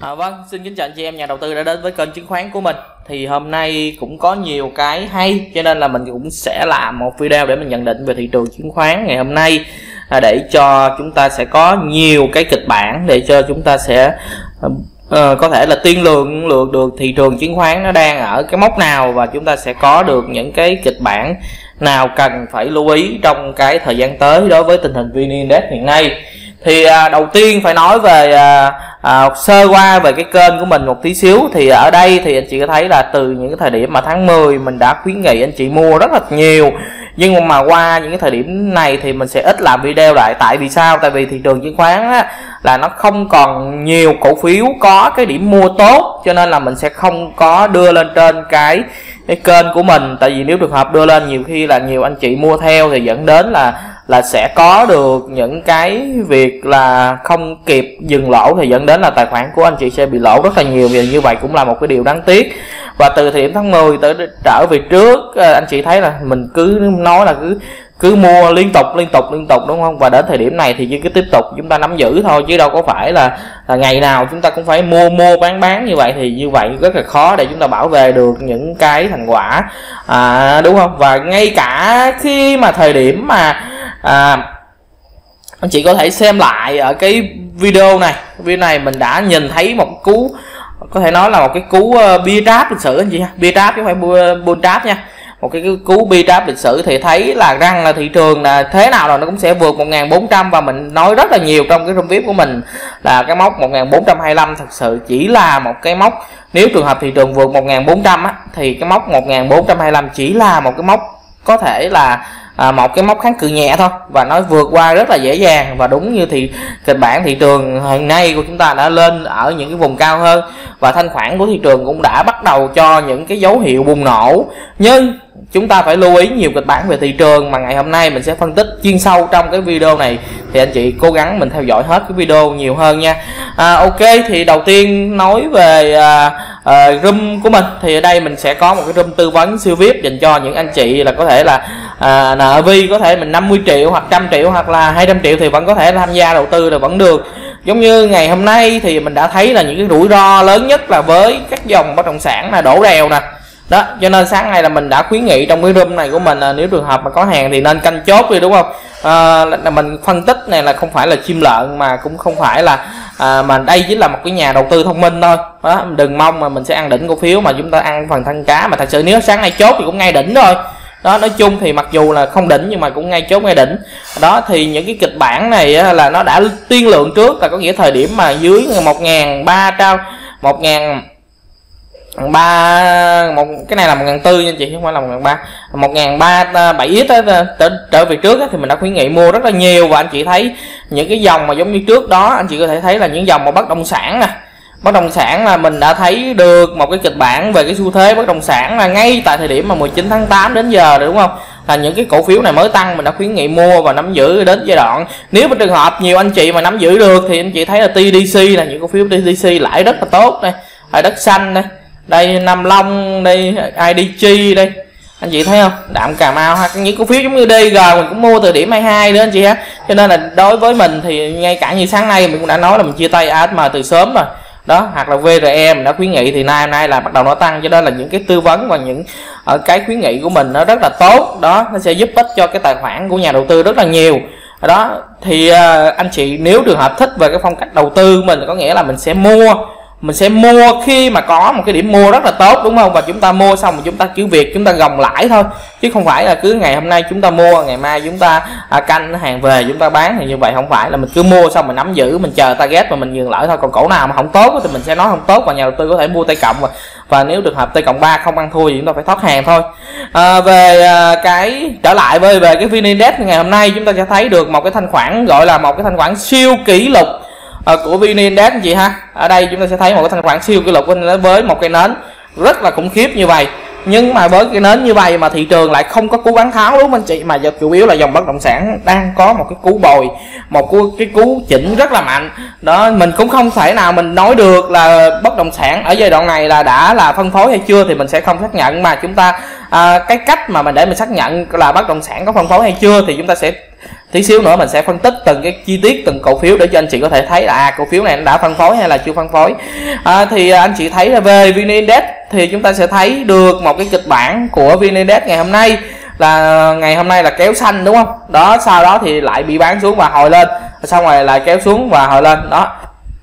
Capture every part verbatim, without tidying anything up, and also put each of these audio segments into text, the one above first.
À, vâng, xin kính chào anh chị em nhà đầu tư đã đến với kênh chứng khoán của mình. Thì hôm nay cũng có nhiều cái hay cho nên là mình cũng sẽ làm một video để mình nhận định về thị trường chứng khoán ngày hôm nay, à, để cho chúng ta sẽ có nhiều cái kịch bản để cho chúng ta sẽ uh, có thể là tiên lượng lượng được thị trường chứng khoán nó đang ở cái mốc nào, và chúng ta sẽ có được những cái kịch bản nào cần phải lưu ý trong cái thời gian tới đối với tình hình vê en Index hiện nay. Thì à, đầu tiên phải nói về à, à, sơ qua về cái kênh của mình một tí xíu. Thì ở đây thì anh chị có thấy là từ những cái thời điểm mà tháng mười mình đã khuyến nghị anh chị mua rất là nhiều, nhưng mà qua những cái thời điểm này thì mình sẽ ít làm video lại. Tại vì sao? Tại vì thị trường chứng khoán á, là nó không còn nhiều cổ phiếu có cái điểm mua tốt, cho nên là mình sẽ không có đưa lên trên cái, cái kênh của mình. Tại vì nếu trường hợp đưa lên nhiều khi là nhiều anh chị mua theo thì dẫn đến là là sẽ có được những cái việc là không kịp dừng lỗ, thì dẫn đến là tài khoản của anh chị sẽ bị lỗ rất là nhiều, và như vậy cũng là một cái điều đáng tiếc. Và từ thời điểm tháng mười tới trở về trước, anh chị thấy là mình cứ nói là cứ cứ mua liên tục liên tục liên tục, đúng không? Và đến thời điểm này thì chỉ cứ tiếp tục chúng ta nắm giữ thôi, chứ đâu có phải là, là ngày nào chúng ta cũng phải mua mua bán bán như vậy. Thì như vậy rất là khó để chúng ta bảo vệ được những cái thành quả, à, đúng không? Và ngay cả khi mà thời điểm mà à, anh chị có thể xem lại ở cái video này video này mình đã nhìn thấy một cú, có thể nói là một cái cú uh, bia trap lịch sử anh chị ha, bia trap chứ không phải bull trap nha, một cái, cái cú bia trap lịch sử. Thì thấy là rằng là thị trường là thế nào rồi nó cũng sẽ vượt một nghìn bốn trăm, và mình nói rất là nhiều trong cái room vê i pê của mình là cái mốc một nghìn bốn trăm hai mươi lăm thật sự chỉ là một cái mốc. Nếu trường hợp thị trường vượt một nghìn bốn trăm á, thì cái mốc một nghìn bốn trăm hai mươi lăm chỉ là một cái mốc có thể là À, một cái mốc kháng cự nhẹ thôi, và nó vượt qua rất là dễ dàng. Và đúng như thì kịch bản thị trường hiện nay của chúng ta đã lên ở những cái vùng cao hơn, và thanh khoản của thị trường cũng đã bắt đầu cho những cái dấu hiệu bùng nổ. Nhưng chúng ta phải lưu ý nhiều kịch bản về thị trường mà ngày hôm nay mình sẽ phân tích chuyên sâu trong cái video này, thì anh chị cố gắng mình theo dõi hết cái video nhiều hơn nha. à, Ok, thì đầu tiên nói về à, à, room của mình, thì ở đây mình sẽ có một cái room tư vấn siêu vi ai pi dành cho những anh chị là có thể là à, nợ vi, có thể mình năm mươi triệu hoặc trăm triệu hoặc là hai trăm triệu thì vẫn có thể tham gia đầu tư là vẫn được. Giống như ngày hôm nay thì mình đã thấy là những cái rủi ro lớn nhất là với các dòng bất động sản là đổ đèo nè. Đó, cho nên sáng nay là mình đã khuyến nghị trong cái room này của mình là nếu trường hợp mà có hàng thì nên canh chốt đi, đúng không? À, là mình phân tích này là không phải là chim lợn, mà cũng không phải là à, mà đây chính là một cái nhà đầu tư thông minh thôi. Đó, đừng mong mà mình sẽ ăn đỉnh cổ phiếu mà chúng ta ăn phần thân cá, mà thật sự nếu sáng nay chốt thì cũng ngay đỉnh rồi. Đó, nói chung thì mặc dù là không đỉnh nhưng mà cũng ngay chốt ngay đỉnh. Đó, thì những cái kịch bản này á, là nó đã tiên lượng trước, là có nghĩa thời điểm mà dưới một nghìn ba trăm, một nghìn ba, một cái này là một nghìn bốn trăm nha chị, không phải là một nghìn ba trăm, một nghìn ba trăm bảy ít trở, trở về trước á, thì mình đã khuyến nghị mua rất là nhiều. Và anh chị thấy những cái dòng mà giống như trước đó, anh chị có thể thấy là những dòng mà bất động sản nè, bất động sản là mình đã thấy được một cái kịch bản về cái xu thế bất động sản là ngay tại thời điểm mà mười chín tháng tám đến giờ rồi, đúng không? Là những cái cổ phiếu này mới tăng mình đã khuyến nghị mua và nắm giữ đến giai đoạn. Nếu mà trường hợp nhiều anh chị mà nắm giữ được thì anh chị thấy là tê đê xê là những cổ phiếu tê đê xê lãi rất là tốt đây, ở đất xanh đây, đây Nam Long đây, i đê giê đây, anh chị thấy không? Đạm Cà Mau, hoặc những cổ phiếu giống như đê giê mình cũng mua từ điểm hai mươi hai nữa anh chị ha. Cho nên là đối với mình thì ngay cả như sáng nay mình cũng đã nói là mình chia tay a ét em từ sớm rồi. Đó, hoặc là vê rờ e mình đã khuyến nghị thì nay hôm nay là bắt đầu nó tăng, cho nên là những cái tư vấn và những ở cái khuyến nghị của mình nó rất là tốt. Đó, nó sẽ giúp ích cho cái tài khoản của nhà đầu tư rất là nhiều. Đó, thì uh, anh chị nếu trường hợp thích về cái phong cách đầu tư của mình, có nghĩa là mình sẽ mua mình sẽ mua khi mà có một cái điểm mua rất là tốt, đúng không? Và chúng ta mua xong rồi chúng ta cứ việc chúng ta gồng lãi thôi, chứ không phải là cứ ngày hôm nay chúng ta mua, ngày mai chúng ta à, canh hàng về chúng ta bán. Thì như vậy không phải là mình cứ mua xong mình nắm giữ, mình chờ target và mình dừng lại thôi. Còn cổ nào mà không tốt thì mình sẽ nói không tốt, và nhà đầu tư có thể mua tay cộng, và, và nếu trường hợp tay cộng ba không ăn thua thì chúng ta phải thoát hàng thôi. À, về à, cái trở lại với về cái vê en Index ngày hôm nay, chúng ta sẽ thấy được một cái thanh khoản gọi là một cái thanh khoản siêu kỷ lục À, của vê en Index anh chị ha. Ở đây chúng ta sẽ thấy một cái thanh khoản siêu kỷ lục với một cái nến rất là khủng khiếp như vậy. Nhưng mà với cái nến như vậy mà thị trường lại không có cú bán tháo, đúng không anh chị? Mà chủ yếu là dòng bất động sản đang có một cái cú bồi, một cú, cái cú chỉnh rất là mạnh. Đó, mình cũng không thể nào mình nói được là bất động sản ở giai đoạn này là đã là phân phối hay chưa, thì mình sẽ không xác nhận. Mà chúng ta à, cái cách mà mình để mình xác nhận là bất động sản có phân phối hay chưa thì chúng ta sẽ tí xíu nữa mình sẽ phân tích từng cái chi tiết từng cổ phiếu để cho anh chị có thể thấy là à, cổ phiếu này nó đã phân phối hay là chưa phân phối. À, thì anh chị thấy là về vê en Index thì chúng ta sẽ thấy được một cái kịch bản của vê en Index ngày hôm nay là ngày hôm nay là kéo xanh đúng không? Đó, sau đó thì lại bị bán xuống và hồi lên, xong rồi lại kéo xuống và hồi lên đó.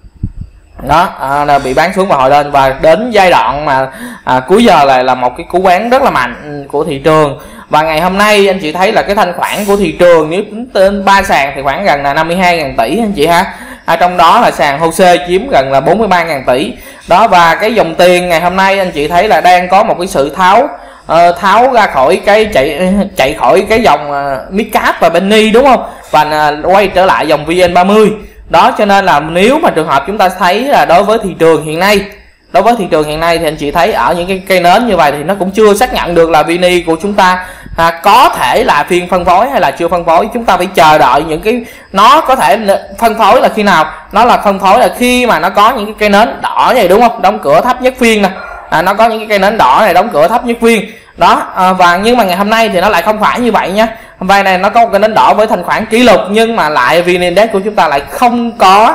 Đó, à, là bị bán xuống và hồi lên, và đến giai đoạn mà à, cuối giờ là là một cái cú bán rất là mạnh của thị trường. Và ngày hôm nay anh chị thấy là cái thanh khoản của thị trường nếu tính tên ba sàn thì khoảng gần là năm mươi hai nghìn tỷ anh chị ha. À, trong đó là sàn hô xê chiếm gần là bốn mươi ba nghìn tỷ. Đó, và cái dòng tiền ngày hôm nay anh chị thấy là đang có một cái sự tháo uh, tháo ra khỏi cái chạy chạy khỏi cái dòng uh, Midcap và Penny đúng không? Và uh, quay trở lại dòng vê en ba mươi. Đó, cho nên là nếu mà trường hợp chúng ta thấy là đối với thị trường hiện nay đối với thị trường hiện nay thì anh chị thấy ở những cái cây nến như vậy thì nó cũng chưa xác nhận được là vê en i của chúng ta à, có thể là phiên phân phối hay là chưa phân phối. Chúng ta phải chờ đợi những cái nó có thể phân phối là khi nào, nó là phân phối là khi mà nó có những cái cây nến đỏ này đúng không, đóng cửa thấp nhất phiên nè, à, nó có những cái cây nến đỏ này đóng cửa thấp nhất phiên đó. À, và nhưng mà ngày hôm nay thì nó lại không phải như vậy nha. Hôm nay này nó có một cái nến đỏ với thanh khoản kỷ lục, nhưng mà lại vê en Index của chúng ta lại không có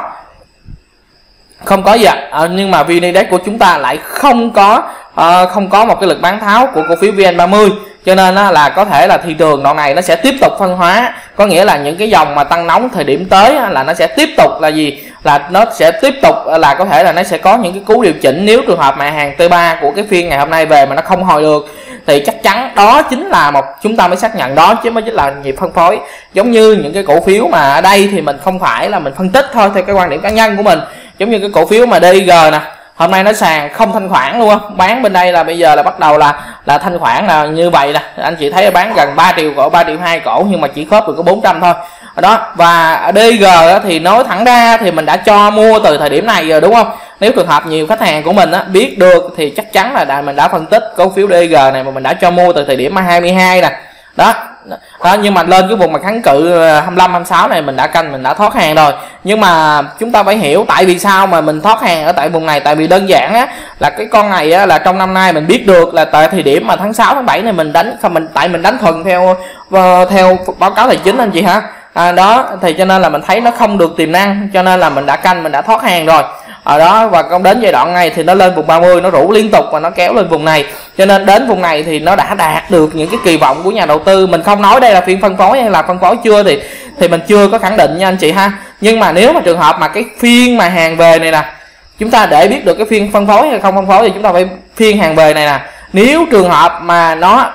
không có gì ạ. À, nhưng mà vê en Index của chúng ta lại không có uh, không có một cái lực bán tháo của cổ phiếu vê en ba mươi, cho nên uh, là có thể là thị trường đoạn này nó sẽ tiếp tục phân hóa, có nghĩa là những cái dòng mà tăng nóng thời điểm tới uh, là nó sẽ tiếp tục là gì, là nó sẽ tiếp tục uh, là có thể là nó sẽ có những cái cú điều chỉnh. Nếu trường hợp mà hàng T ba của cái phiên ngày hôm nay về mà nó không hồi được thì chắc chắn đó chính là một, chúng ta mới xác nhận đó chứ mới chính là nhịp phân phối. Giống như những cái cổ phiếu mà ở đây thì mình không phải là mình phân tích thôi theo cái quan điểm cá nhân của mình, giống như cái cổ phiếu mà đê i giê nè, hôm nay nó sàn không thanh khoản luôn á, bán bên đây là bây giờ là bắt đầu là là thanh khoản là như vậy nè, anh chị thấy bán gần ba triệu cổ, ba triệu hai cổ nhưng mà chỉ khớp được có bốn trăm thôi đó. Và đê i giê thì nói thẳng ra thì mình đã cho mua từ thời điểm này rồi đúng không? Nếu trường hợp nhiều khách hàng của mình á, biết được thì chắc chắn là mình đã phân tích cổ phiếu đê i giê này mà mình đã cho mua từ thời điểm hai mươi hai nè đó. Đó, nhưng mà lên cái vùng mà kháng cự hai mươi lăm hai mươi sáu này mình đã canh, mình đã thoát hàng rồi. Nhưng mà chúng ta phải hiểu tại vì sao mà mình thoát hàng ở tại vùng này, tại vì đơn giản á là cái con này á, là trong năm nay mình biết được là tại thời điểm mà tháng sáu tháng bảy này mình đánh không, mình tại mình đánh thuần theo uh, theo báo cáo tài chính anh chị ha. À, đó thì cho nên là mình thấy nó không được tiềm năng, cho nên là mình đã canh, mình đã thoát hàng rồi ở đó. Và còn đến giai đoạn này thì nó lên vùng ba mươi, nó rủ liên tục và nó kéo lên vùng này, cho nên đến vùng này thì nó đã đạt được những cái kỳ vọng của nhà đầu tư. Mình không nói đây là phiên phân phối hay là phân phối chưa thì thì mình chưa có khẳng định nha anh chị ha. Nhưng mà nếu mà trường hợp mà cái phiên mà hàng về này nè, chúng ta để biết được cái phiên phân phối hay không phân phối thì chúng ta phải phiên hàng về này nè, nếu trường hợp mà nó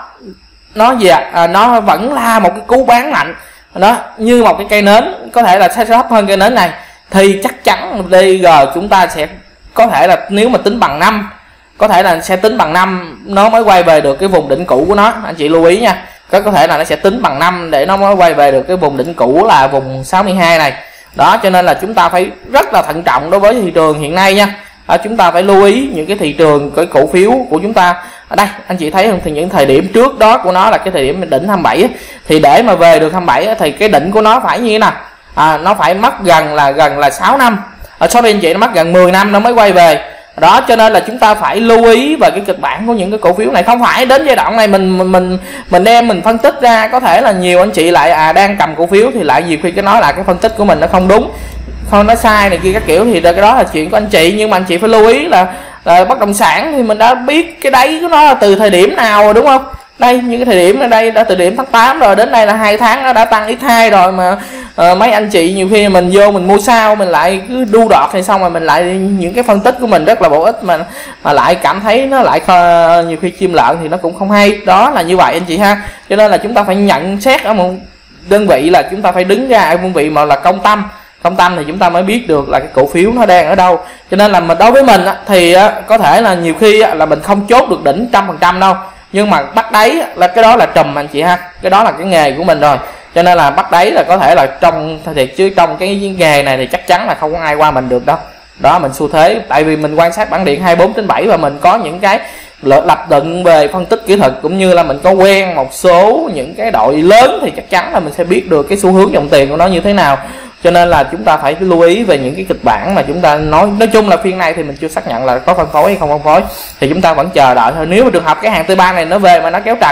nó gì ạ à, nó vẫn là một cái cú bán mạnh đó, như một cái cây nến có thể là sẽ thấp hơn cây nến này, thì chắc chắn đê i giê chúng ta sẽ có thể là nếu mà tính bằng năm, có thể là sẽ tính bằng năm nó mới quay về được cái vùng đỉnh cũ của nó, anh chị lưu ý nha. Có có thể là nó sẽ tính bằng năm để nó mới quay về được cái vùng đỉnh cũ là vùng sáu mươi hai này đó. Cho nên là chúng ta phải rất là thận trọng đối với thị trường hiện nay nha. À, chúng ta phải lưu ý những cái thị trường, cái cổ phiếu của chúng ta ở đây anh chị thấy không, thì những thời điểm trước đó của nó là cái thời điểm đỉnh hai mươi bảy thì để mà về được hai mươi bảy thì cái đỉnh của nó phải như thế nào, à, nó phải mất gần là gần là sáu năm, ở số anh chị nó mất gần mười năm nó mới quay về đó. Cho nên là chúng ta phải lưu ý về cái kịch bản của những cái cổ phiếu này, không phải đến giai đoạn này mình mình mình mình đem mình phân tích ra. Có thể là nhiều anh chị lại à đang cầm cổ phiếu thì lại nhiều khi cái nói là cái phân tích của mình nó không đúng, không, nó sai này kia các kiểu, thì cái đó là chuyện của anh chị. Nhưng mà anh chị phải lưu ý là, là bất động sản thì mình đã biết cái đáy của nó là từ thời điểm nào rồi đúng không? Đây những cái thời điểm ở đây đã từ điểm tháng tám rồi, đến đây là hai tháng nó đã tăng x hai rồi mà uh, mấy anh chị nhiều khi mình vô mình mua sao mình lại cứ đu đọt hay xong rồi mình lại những cái phân tích của mình rất là bổ ích mà mà lại cảm thấy nó lại uh, nhiều khi chim lợn thì nó cũng không hay. Đó là như vậy anh chị ha. Cho nên là chúng ta phải nhận xét ở một đơn vị là chúng ta phải đứng ra ở đơn vị mà là công tâm công tâm thì chúng ta mới biết được là cái cổ phiếu nó đang ở đâu. Cho nên là mình đối với mình thì có thể là nhiều khi là mình không chốt được đỉnh trăm phần trăm đâu, nhưng mà bắt đáy là cái đó là trùm anh chị ha, cái đó là cái nghề của mình rồi. Cho nên là bắt đáy là có thể là trong thiệt, chứ trong cái nghề này thì chắc chắn là không có ai qua mình được đâu. Đó mình xu thế, tại vì mình quan sát bảng điện hai mươi bốn trên bảy và mình có những cái lập luận về phân tích kỹ thuật, cũng như là mình có quen một số những cái đội lớn thì chắc chắn là mình sẽ biết được cái xu hướng dòng tiền của nó như thế nào. Cho nên là chúng ta phải lưu ý về những cái kịch bản mà chúng ta nói. Nói chung là phiên này thì mình chưa xác nhận là có phân phối hay không phân phối, thì chúng ta vẫn chờ đợi thôi. Nếu mà trường hợp cái hàng T ba này nó về mà nó kéo trần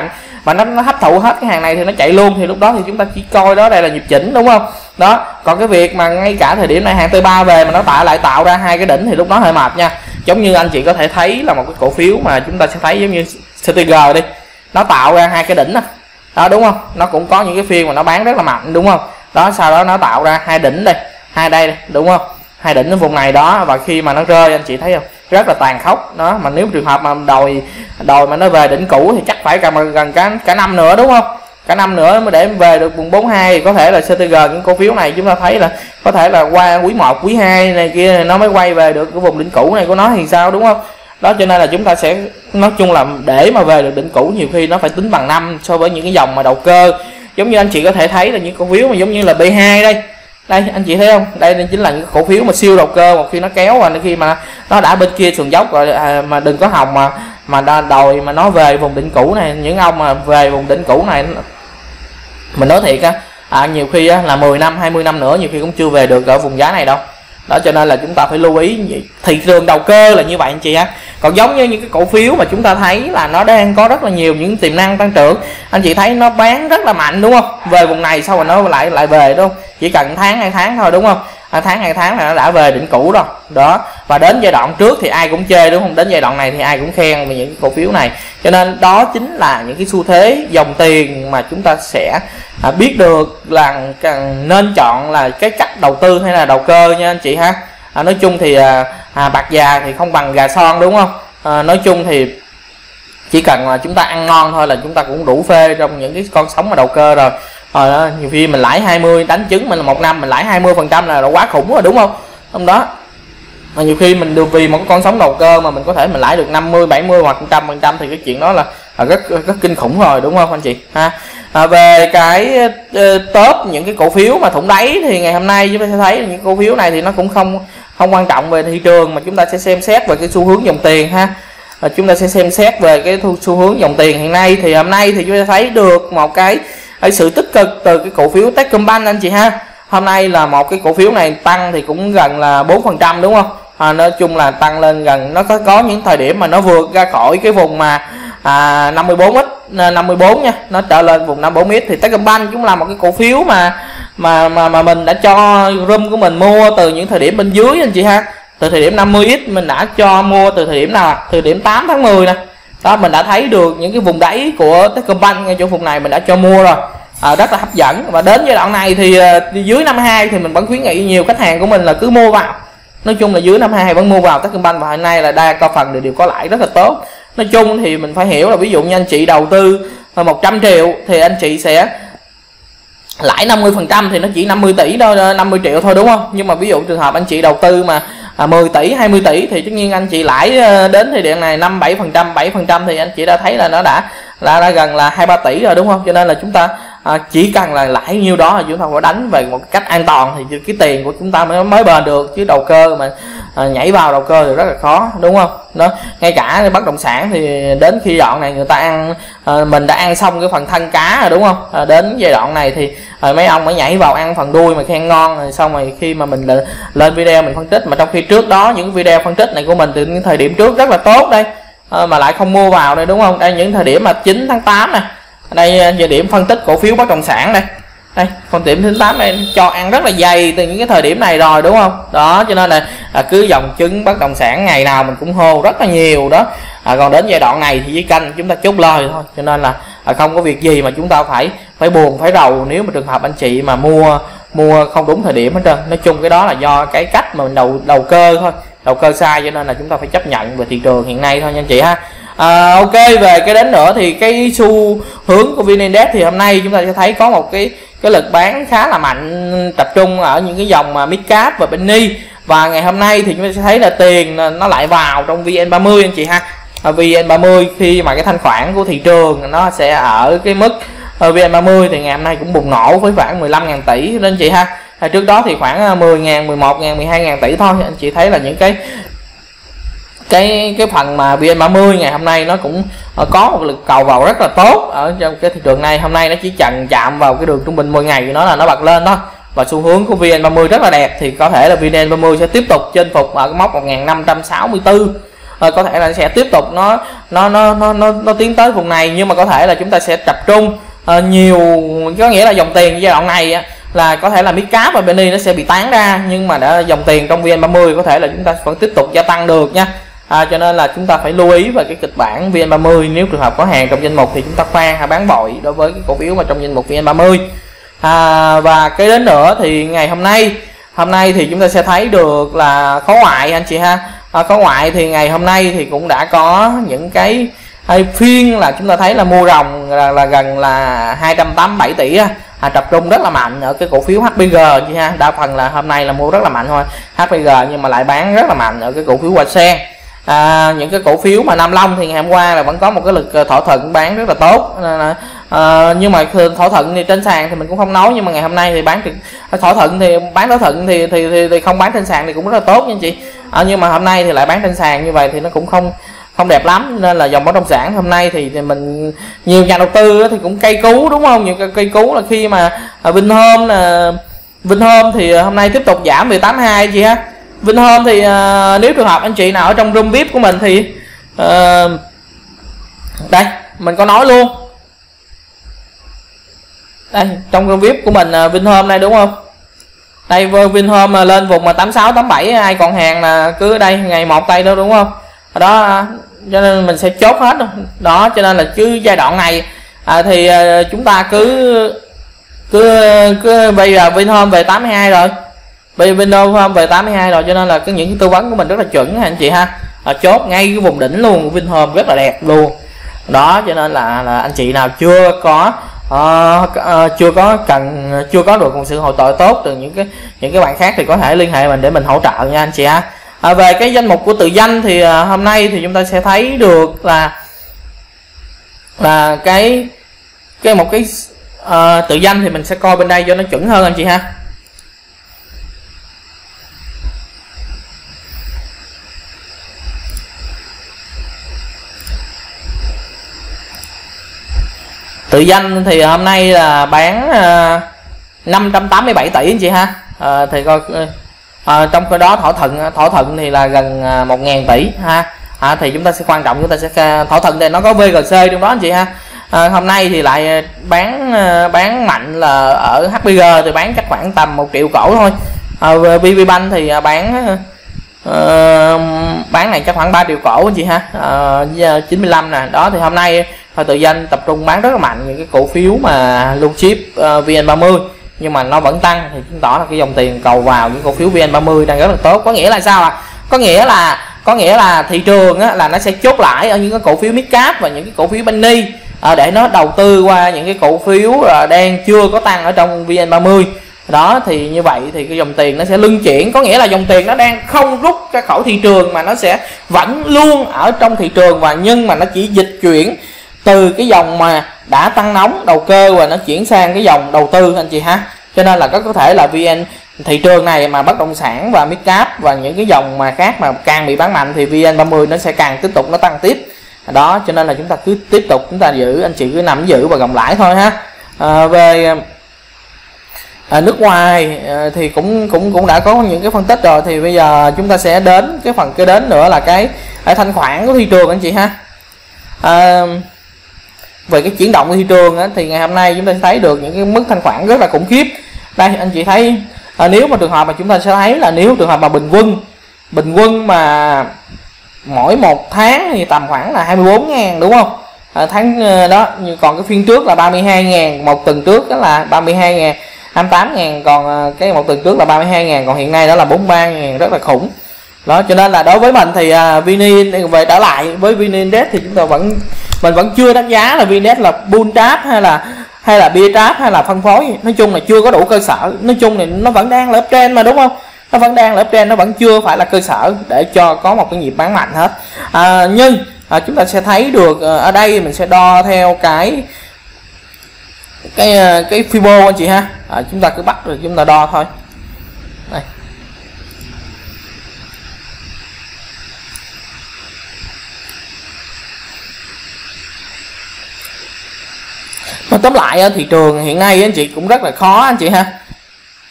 và nó, nó hấp thụ hết cái hàng này thì nó chạy luôn, thì lúc đó thì chúng ta chỉ coi đó đây là nhịp chỉnh, đúng không? Đó, còn cái việc mà ngay cả thời điểm này hàng T ba về mà nó tạo lại tạo ra hai cái đỉnh thì lúc đó hơi mệt nha. Giống như anh chị có thể thấy là một cái cổ phiếu mà chúng ta sẽ thấy giống như xê tê giê đi, nó tạo ra hai cái đỉnh đó, đó đúng không? Nó cũng có những cái phiên mà nó bán rất là mạnh, đúng không? Đó, sau đó nó tạo ra hai đỉnh đây, hai đây, đúng không? Hai đỉnh ở vùng này đó, và khi mà nó rơi anh chị thấy không, rất là tàn khốc đó. Mà nếu trường hợp mà đòi đòi mà nó về đỉnh cũ thì chắc phải gần gần cả cả năm nữa, đúng không? Cả năm nữa mới để về được vùng bốn mươi hai. Có thể là xê tê giê những cổ phiếu này chúng ta thấy là có thể là qua quý một, quý hai này kia nó mới quay về được cái vùng đỉnh cũ này của nó thì sao, đúng không? Đó, cho nên là chúng ta sẽ nói chung là để mà về được đỉnh cũ nhiều khi nó phải tính bằng năm so với những cái dòng mà đầu cơ. Giống như anh chị có thể thấy là những cổ phiếu mà giống như là B hai đây, đây anh chị thấy không, đây chính là những cổ phiếu mà siêu đầu cơ, một khi nó kéo và khi mà nó đã bên kia sườn dốc rồi, à, mà đừng có hòng mà mà đòi mà nó về vùng đỉnh cũ này. Những ông mà về vùng đỉnh cũ này mình nói thiệt á, à, nhiều khi á, là mười năm hai mươi năm nữa nhiều khi cũng chưa về được ở vùng giá này đâu. Đó, cho nên là chúng ta phải lưu ý thị trường đầu cơ là như vậy anh chị ha. Còn giống như những cái cổ phiếu mà chúng ta thấy là nó đang có rất là nhiều những tiềm năng tăng trưởng, anh chị thấy nó bán rất là mạnh, đúng không? Về vùng này sau rồi nó lại lại về, đúng không? Chỉ cần tháng hai tháng thôi, đúng không? À, tháng hai tháng là nó đã về đỉnh cũ rồi đó. Và đến giai đoạn trước thì ai cũng chê, đúng không? Đến giai đoạn này thì ai cũng khen về những cái cổ phiếu này. Cho nên đó chính là những cái xu thế dòng tiền mà chúng ta sẽ à, biết được là cần nên chọn là cái cách đầu tư hay là đầu cơ nha anh chị ha. À, nói chung thì à, à, bạc già thì không bằng gà son, đúng không? À, nói chung thì chỉ cần là chúng ta ăn ngon thôi là chúng ta cũng đủ phê trong những cái con sóng mà đầu cơ rồi. Rồi đó, nhiều khi mình lãi hai mươi, đánh trứng mình là một năm mình lãi hai mươi phần trăm là quá khủng rồi, đúng không? Hôm đó mà nhiều khi mình được vì một con sóng đầu cơ mà mình có thể mình lãi được năm mươi, bảy mươi hoặc một trăm phần trăm thì cái chuyện đó là, là rất rất kinh khủng rồi, đúng không anh chị ha? À, về cái uh, top những cái cổ phiếu mà thủng đáy thì ngày hôm nay chúng ta sẽ thấy những cổ phiếu này thì nó cũng không không quan trọng về thị trường, mà chúng ta sẽ xem xét về cái xu hướng dòng tiền ha. À, chúng ta sẽ xem xét về cái thu, xu hướng dòng tiền hiện nay thì hôm nay thì chúng ta thấy được một cái, cái sự tích cực từ cái cổ phiếu Techcombank anh chị ha. Hôm nay là một cái cổ phiếu này tăng thì cũng gần là bốn phần trăm, đúng không? À, nói chung là tăng lên gần, nó có có những thời điểm mà nó vượt ra khỏi cái vùng mà à, năm mươi bốn x năm mươi bốn nha, nó trở lên vùng năm mươi bốn x. Thì Techcombank cũng là một cái cổ phiếu mà mà mà mà mình đã cho room của mình mua từ những thời điểm bên dưới anh chị ha. Từ thời điểm năm mươi x mình đã cho mua từ thời điểm nào? Từ điểm tám tháng mười nè. Đó, mình đã thấy được những cái vùng đáy của Techcombank ngay chỗ vùng này mình đã cho mua rồi. À, rất là hấp dẫn. Và đến giai đoạn này thì uh, dưới năm hai thì mình vẫn khuyến nghị nhiều khách hàng của mình là cứ mua vào. Nói chung là dưới năm hai vẫn mua vào Techcombank, và hôm nay là đa co phần đều, đều có lãi rất là tốt. Nói chung thì mình phải hiểu là ví dụ như anh chị đầu tư một trăm triệu thì anh chị sẽ lãi năm mươi phần trăm thì nó chỉ năm mươi tỷ thôi, năm mươi triệu thôi, đúng không? Nhưng mà ví dụ trường hợp anh chị đầu tư mà à, mười tỷ, hai mươi tỷ thì tất nhiên anh chị lãi đến thời điểm này năm bảy phần trăm, bảy phần trăm thì anh chị đã thấy là nó đã là, đã gần là hai ba tỷ rồi, đúng không? Cho nên là chúng ta à, chỉ cần là lãi nhiêu đó là chúng ta phải đánh về một cách an toàn thì cái tiền của chúng ta mới mới bền được, chứ đầu cơ mà à, nhảy vào đầu cơ thì rất là khó, đúng không? Đó, ngay cả bất động sản thì đến khi đoạn này người ta ăn à, mình đã ăn xong cái phần thân cá rồi, đúng không? À, đến giai đoạn này thì à, mấy ông mới nhảy vào ăn phần đuôi mà khen ngon, rồi xong rồi khi mà mình lên video mình phân tích, mà trong khi trước đó những video phân tích này của mình từ những thời điểm trước rất là tốt đây à, mà lại không mua vào đây, đúng không? Đây những thời điểm mà chín tháng tám này, đây thời điểm phân tích cổ phiếu bất động sản đây, đây phần điểm thứ tám này cho ăn rất là dày từ những cái thời điểm này rồi, đúng không? Đó, cho nên là à, cứ dòng chứng bất động sản ngày nào mình cũng hô rất là nhiều đó. À, còn đến giai đoạn này thì với canh chúng ta chốt lời thôi, cho nên là à, không có việc gì mà chúng ta phải phải buồn phải rầu nếu mà trường hợp anh chị mà mua mua không đúng thời điểm hết trơn. Nói chung cái đó là do cái cách mà mình đầu đầu cơ thôi, đầu cơ sai, cho nên là chúng ta phải chấp nhận về thị trường hiện nay thôi nha anh chị ha. À, ok, về cái đến nữa thì cái xu hướng của vê en Index thì hôm nay chúng ta sẽ thấy có một cái cái lực bán khá là mạnh, tập trung ở những cái dòng mà midcap và penny. Và ngày hôm nay thì chúng ta sẽ thấy là tiền nó lại vào trong vê en ba mươi anh chị ha. À, vê en ba mươi khi mà cái thanh khoản của thị trường nó sẽ ở cái mức vê en ba mươi thì ngày hôm nay cũng bùng nổ với khoảng mười lăm ngàn tỷ nên chị ha. À, trước đó thì khoảng mười ngàn, mười một ngàn, mười hai ngàn tỷ thôi. Anh chị thấy là những cái cái cái phần mà vê en ba mươi ngày hôm nay nó cũng có một lực cầu vào rất là tốt ở trong cái thị trường này. Hôm nay nó chỉ chặn chạm vào cái đường trung bình mười ngày của nó là nó bật lên thôi, và xu hướng của vê en ba mươi rất là đẹp, thì có thể là vê en ba mươi sẽ tiếp tục chinh phục ở cái mốc một nghìn năm trăm sáu mươi tư à, có thể là sẽ tiếp tục nó nó nó nó nó, nó tiến tới vùng này, nhưng mà có thể là chúng ta sẽ tập trung à, nhiều, có nghĩa là dòng tiền giai đoạn này á, là có thể là midcap và penny nó sẽ bị tán ra, nhưng mà đã dòng tiền trong vê en ba mươi có thể là chúng ta vẫn tiếp tục gia tăng được nha. À, cho nên là chúng ta phải lưu ý về cái kịch bản vê en ba mươi. Nếu trường hợp có hàng trong danh mục thì chúng ta khoan hay bán vội đối với cái cổ phiếu mà trong danh mục vê en ba mươi. À, và cái đến nữa thì ngày hôm nay hôm nay thì chúng ta sẽ thấy được là khối ngoại anh chị ha. À, khối ngoại thì ngày hôm nay thì cũng đã có những cái hay phiên là chúng ta thấy là mua ròng là, là gần là hai trăm tám mươi bảy tỷ á. À, tập trung rất là mạnh ở cái cổ phiếu hát pê giê chị ha. Đa phần là hôm nay là mua rất là mạnh thôi hát pê giê, nhưng mà lại bán rất là mạnh ở cái cổ phiếu Hoa Sen. À, những cái cổ phiếu mà Nam Long thì ngày hôm qua là vẫn có một cái lực thỏa thuận bán rất là tốt. À, nhưng mà thỏa thuận thì trên sàn thì mình cũng không nói, nhưng mà ngày hôm nay thì bán thỏa thuận thì bán thỏa thuận thì thì, thì, thì không bán trên sàn thì cũng rất là tốt nha anh chị. À, nhưng mà hôm nay thì lại bán trên sàn như vậy thì nó cũng không không đẹp lắm, nên là dòng bất động sản hôm nay thì, thì mình nhiều nhà đầu tư thì cũng cây cú đúng không, nhiều cây cú là khi mà Vinhome là Vinhome thì hôm nay tiếp tục giảm về tám mươi hai chị ha. Vinhome thì uh, nếu trường hợp anh chị nào ở trong room vê i pê của mình thì uh, đây mình có nói luôn đây trong room vê i pê của mình uh, Vinhome này đúng không, đây Vinhome uh, lên vùng mà tám mươi sáu tám mươi bảy, ai còn hàng là cứ ở đây ngày một tay đó đúng không đó, cho nên mình sẽ chốt hết đó. Cho nên là chứ giai đoạn này à, thì uh, chúng ta cứ cứ cứ bây giờ Vinhome về tám mươi hai rồi, bây giờ Vinhome về tám mươi hai rồi, cho nên là cái những cái tư vấn của mình rất là chuẩn anh chị ha. À, chốt ngay cái vùng đỉnh luôn, Vinhome rất là đẹp luôn đó. Cho nên là, là anh chị nào chưa có uh, uh, chưa có cần chưa có được một sự hỗ trợ tốt từ những cái những cái bạn khác thì có thể liên hệ mình để mình hỗ trợ nha anh chị ha. À, về cái danh mục của tự danh thì uh, hôm nay thì chúng ta sẽ thấy được là là cái cái một cái uh, tự danh thì mình sẽ coi bên đây cho nó chuẩn hơn anh chị ha. Tự danh thì hôm nay là bán uh, năm trăm tám mươi bảy tỷ anh chị ha. À, thì coi à, trong cái đó thỏa thuận thỏa thuận thì là gần một nghìn tỷ ha. À, thì chúng ta sẽ quan trọng chúng ta sẽ thỏa thuận thì nó có vê giê xê trong đó anh chị ha. À, hôm nay thì lại bán bán mạnh là ở hát pê giê thì bán chắc khoảng tầm một triệu cổ thôi. À, vê pê Bank thì bán uh, bán này chắc khoảng ba triệu cổ anh chị ha. Uh, chín mươi lăm nè đó. Thì hôm nay thôi tự danh tập trung bán rất là mạnh những cái cổ phiếu mà blue chip uh, vê en ba mươi, nhưng mà nó vẫn tăng thì chứng tỏ là cái dòng tiền cầu vào những cổ phiếu vê en ba mươi đang rất là tốt. Có nghĩa là sao ạ? À? Có nghĩa là có nghĩa là thị trường á, là nó sẽ chốt lại ở những cái cổ phiếu midcap và những cái cổ phiếu penny à, để nó đầu tư qua những cái cổ phiếu uh, đang chưa có tăng ở trong vê en ba mươi đó. Thì như vậy thì cái dòng tiền nó sẽ luân chuyển, có nghĩa là dòng tiền nó đang không rút ra khỏi thị trường mà nó sẽ vẫn luôn ở trong thị trường, và nhưng mà nó chỉ dịch chuyển từ cái dòng mà đã tăng nóng đầu cơ và nó chuyển sang cái dòng đầu tư anh chị ha. Cho nên là có có thể là vê en thị trường này mà bất động sản và midcap và những cái dòng mà khác mà càng bị bán mạnh thì vê en ba mươi nó sẽ càng tiếp tục nó tăng tiếp đó. Cho nên là chúng ta cứ tiếp tục chúng ta giữ, anh chị cứ nắm giữ và gồng lãi thôi ha. À, về à, nước ngoài à, thì cũng cũng cũng đã có những cái phân tích rồi, thì bây giờ chúng ta sẽ đến cái phần kế đến nữa là cái, cái thanh khoản của thị trường anh chị ha. À, về cái chuyển động của thị trường á, thì ngày hôm nay chúng ta sẽ thấy được những cái mức thanh khoản rất là khủng khiếp. Đây anh chị thấy à, nếu mà trường hợp mà chúng ta sẽ thấy là nếu trường hợp mà bình quân bình quân mà mỗi một tháng thì tầm khoảng là hai mươi bốn ngàn đúng không, à, tháng đó. Nhưng còn cái phiên trước là ba mươi hai ngàn, một tuần trước đó là ba mươi hai ngàn, hai mươi tám ngàn, còn cái một tuần trước là ba mươi hai ngàn, còn hiện nay đó là bốn mươi ba ngàn, rất là khủng đó. Cho nên là đối với mình thì uh, vê en về trở lại với vê en Index thì chúng ta vẫn mình vẫn chưa đánh giá là vê en Index là bull trap hay là hay là bear trap hay là phân phối, nói chung là chưa có đủ cơ sở. Nói chung thì nó vẫn đang là uptrend mà đúng không, nó vẫn đang là uptrend, nó vẫn chưa phải là cơ sở để cho có một cái nhịp bán mạnh hết. À, nhưng à, chúng ta sẽ thấy được à, ở đây mình sẽ đo theo cái cái cái Fibo anh chị ha. À, chúng ta cứ bắt rồi chúng ta đo thôi. Đây. Mà tóm lại thị trường hiện nay anh chị cũng rất là khó anh chị ha.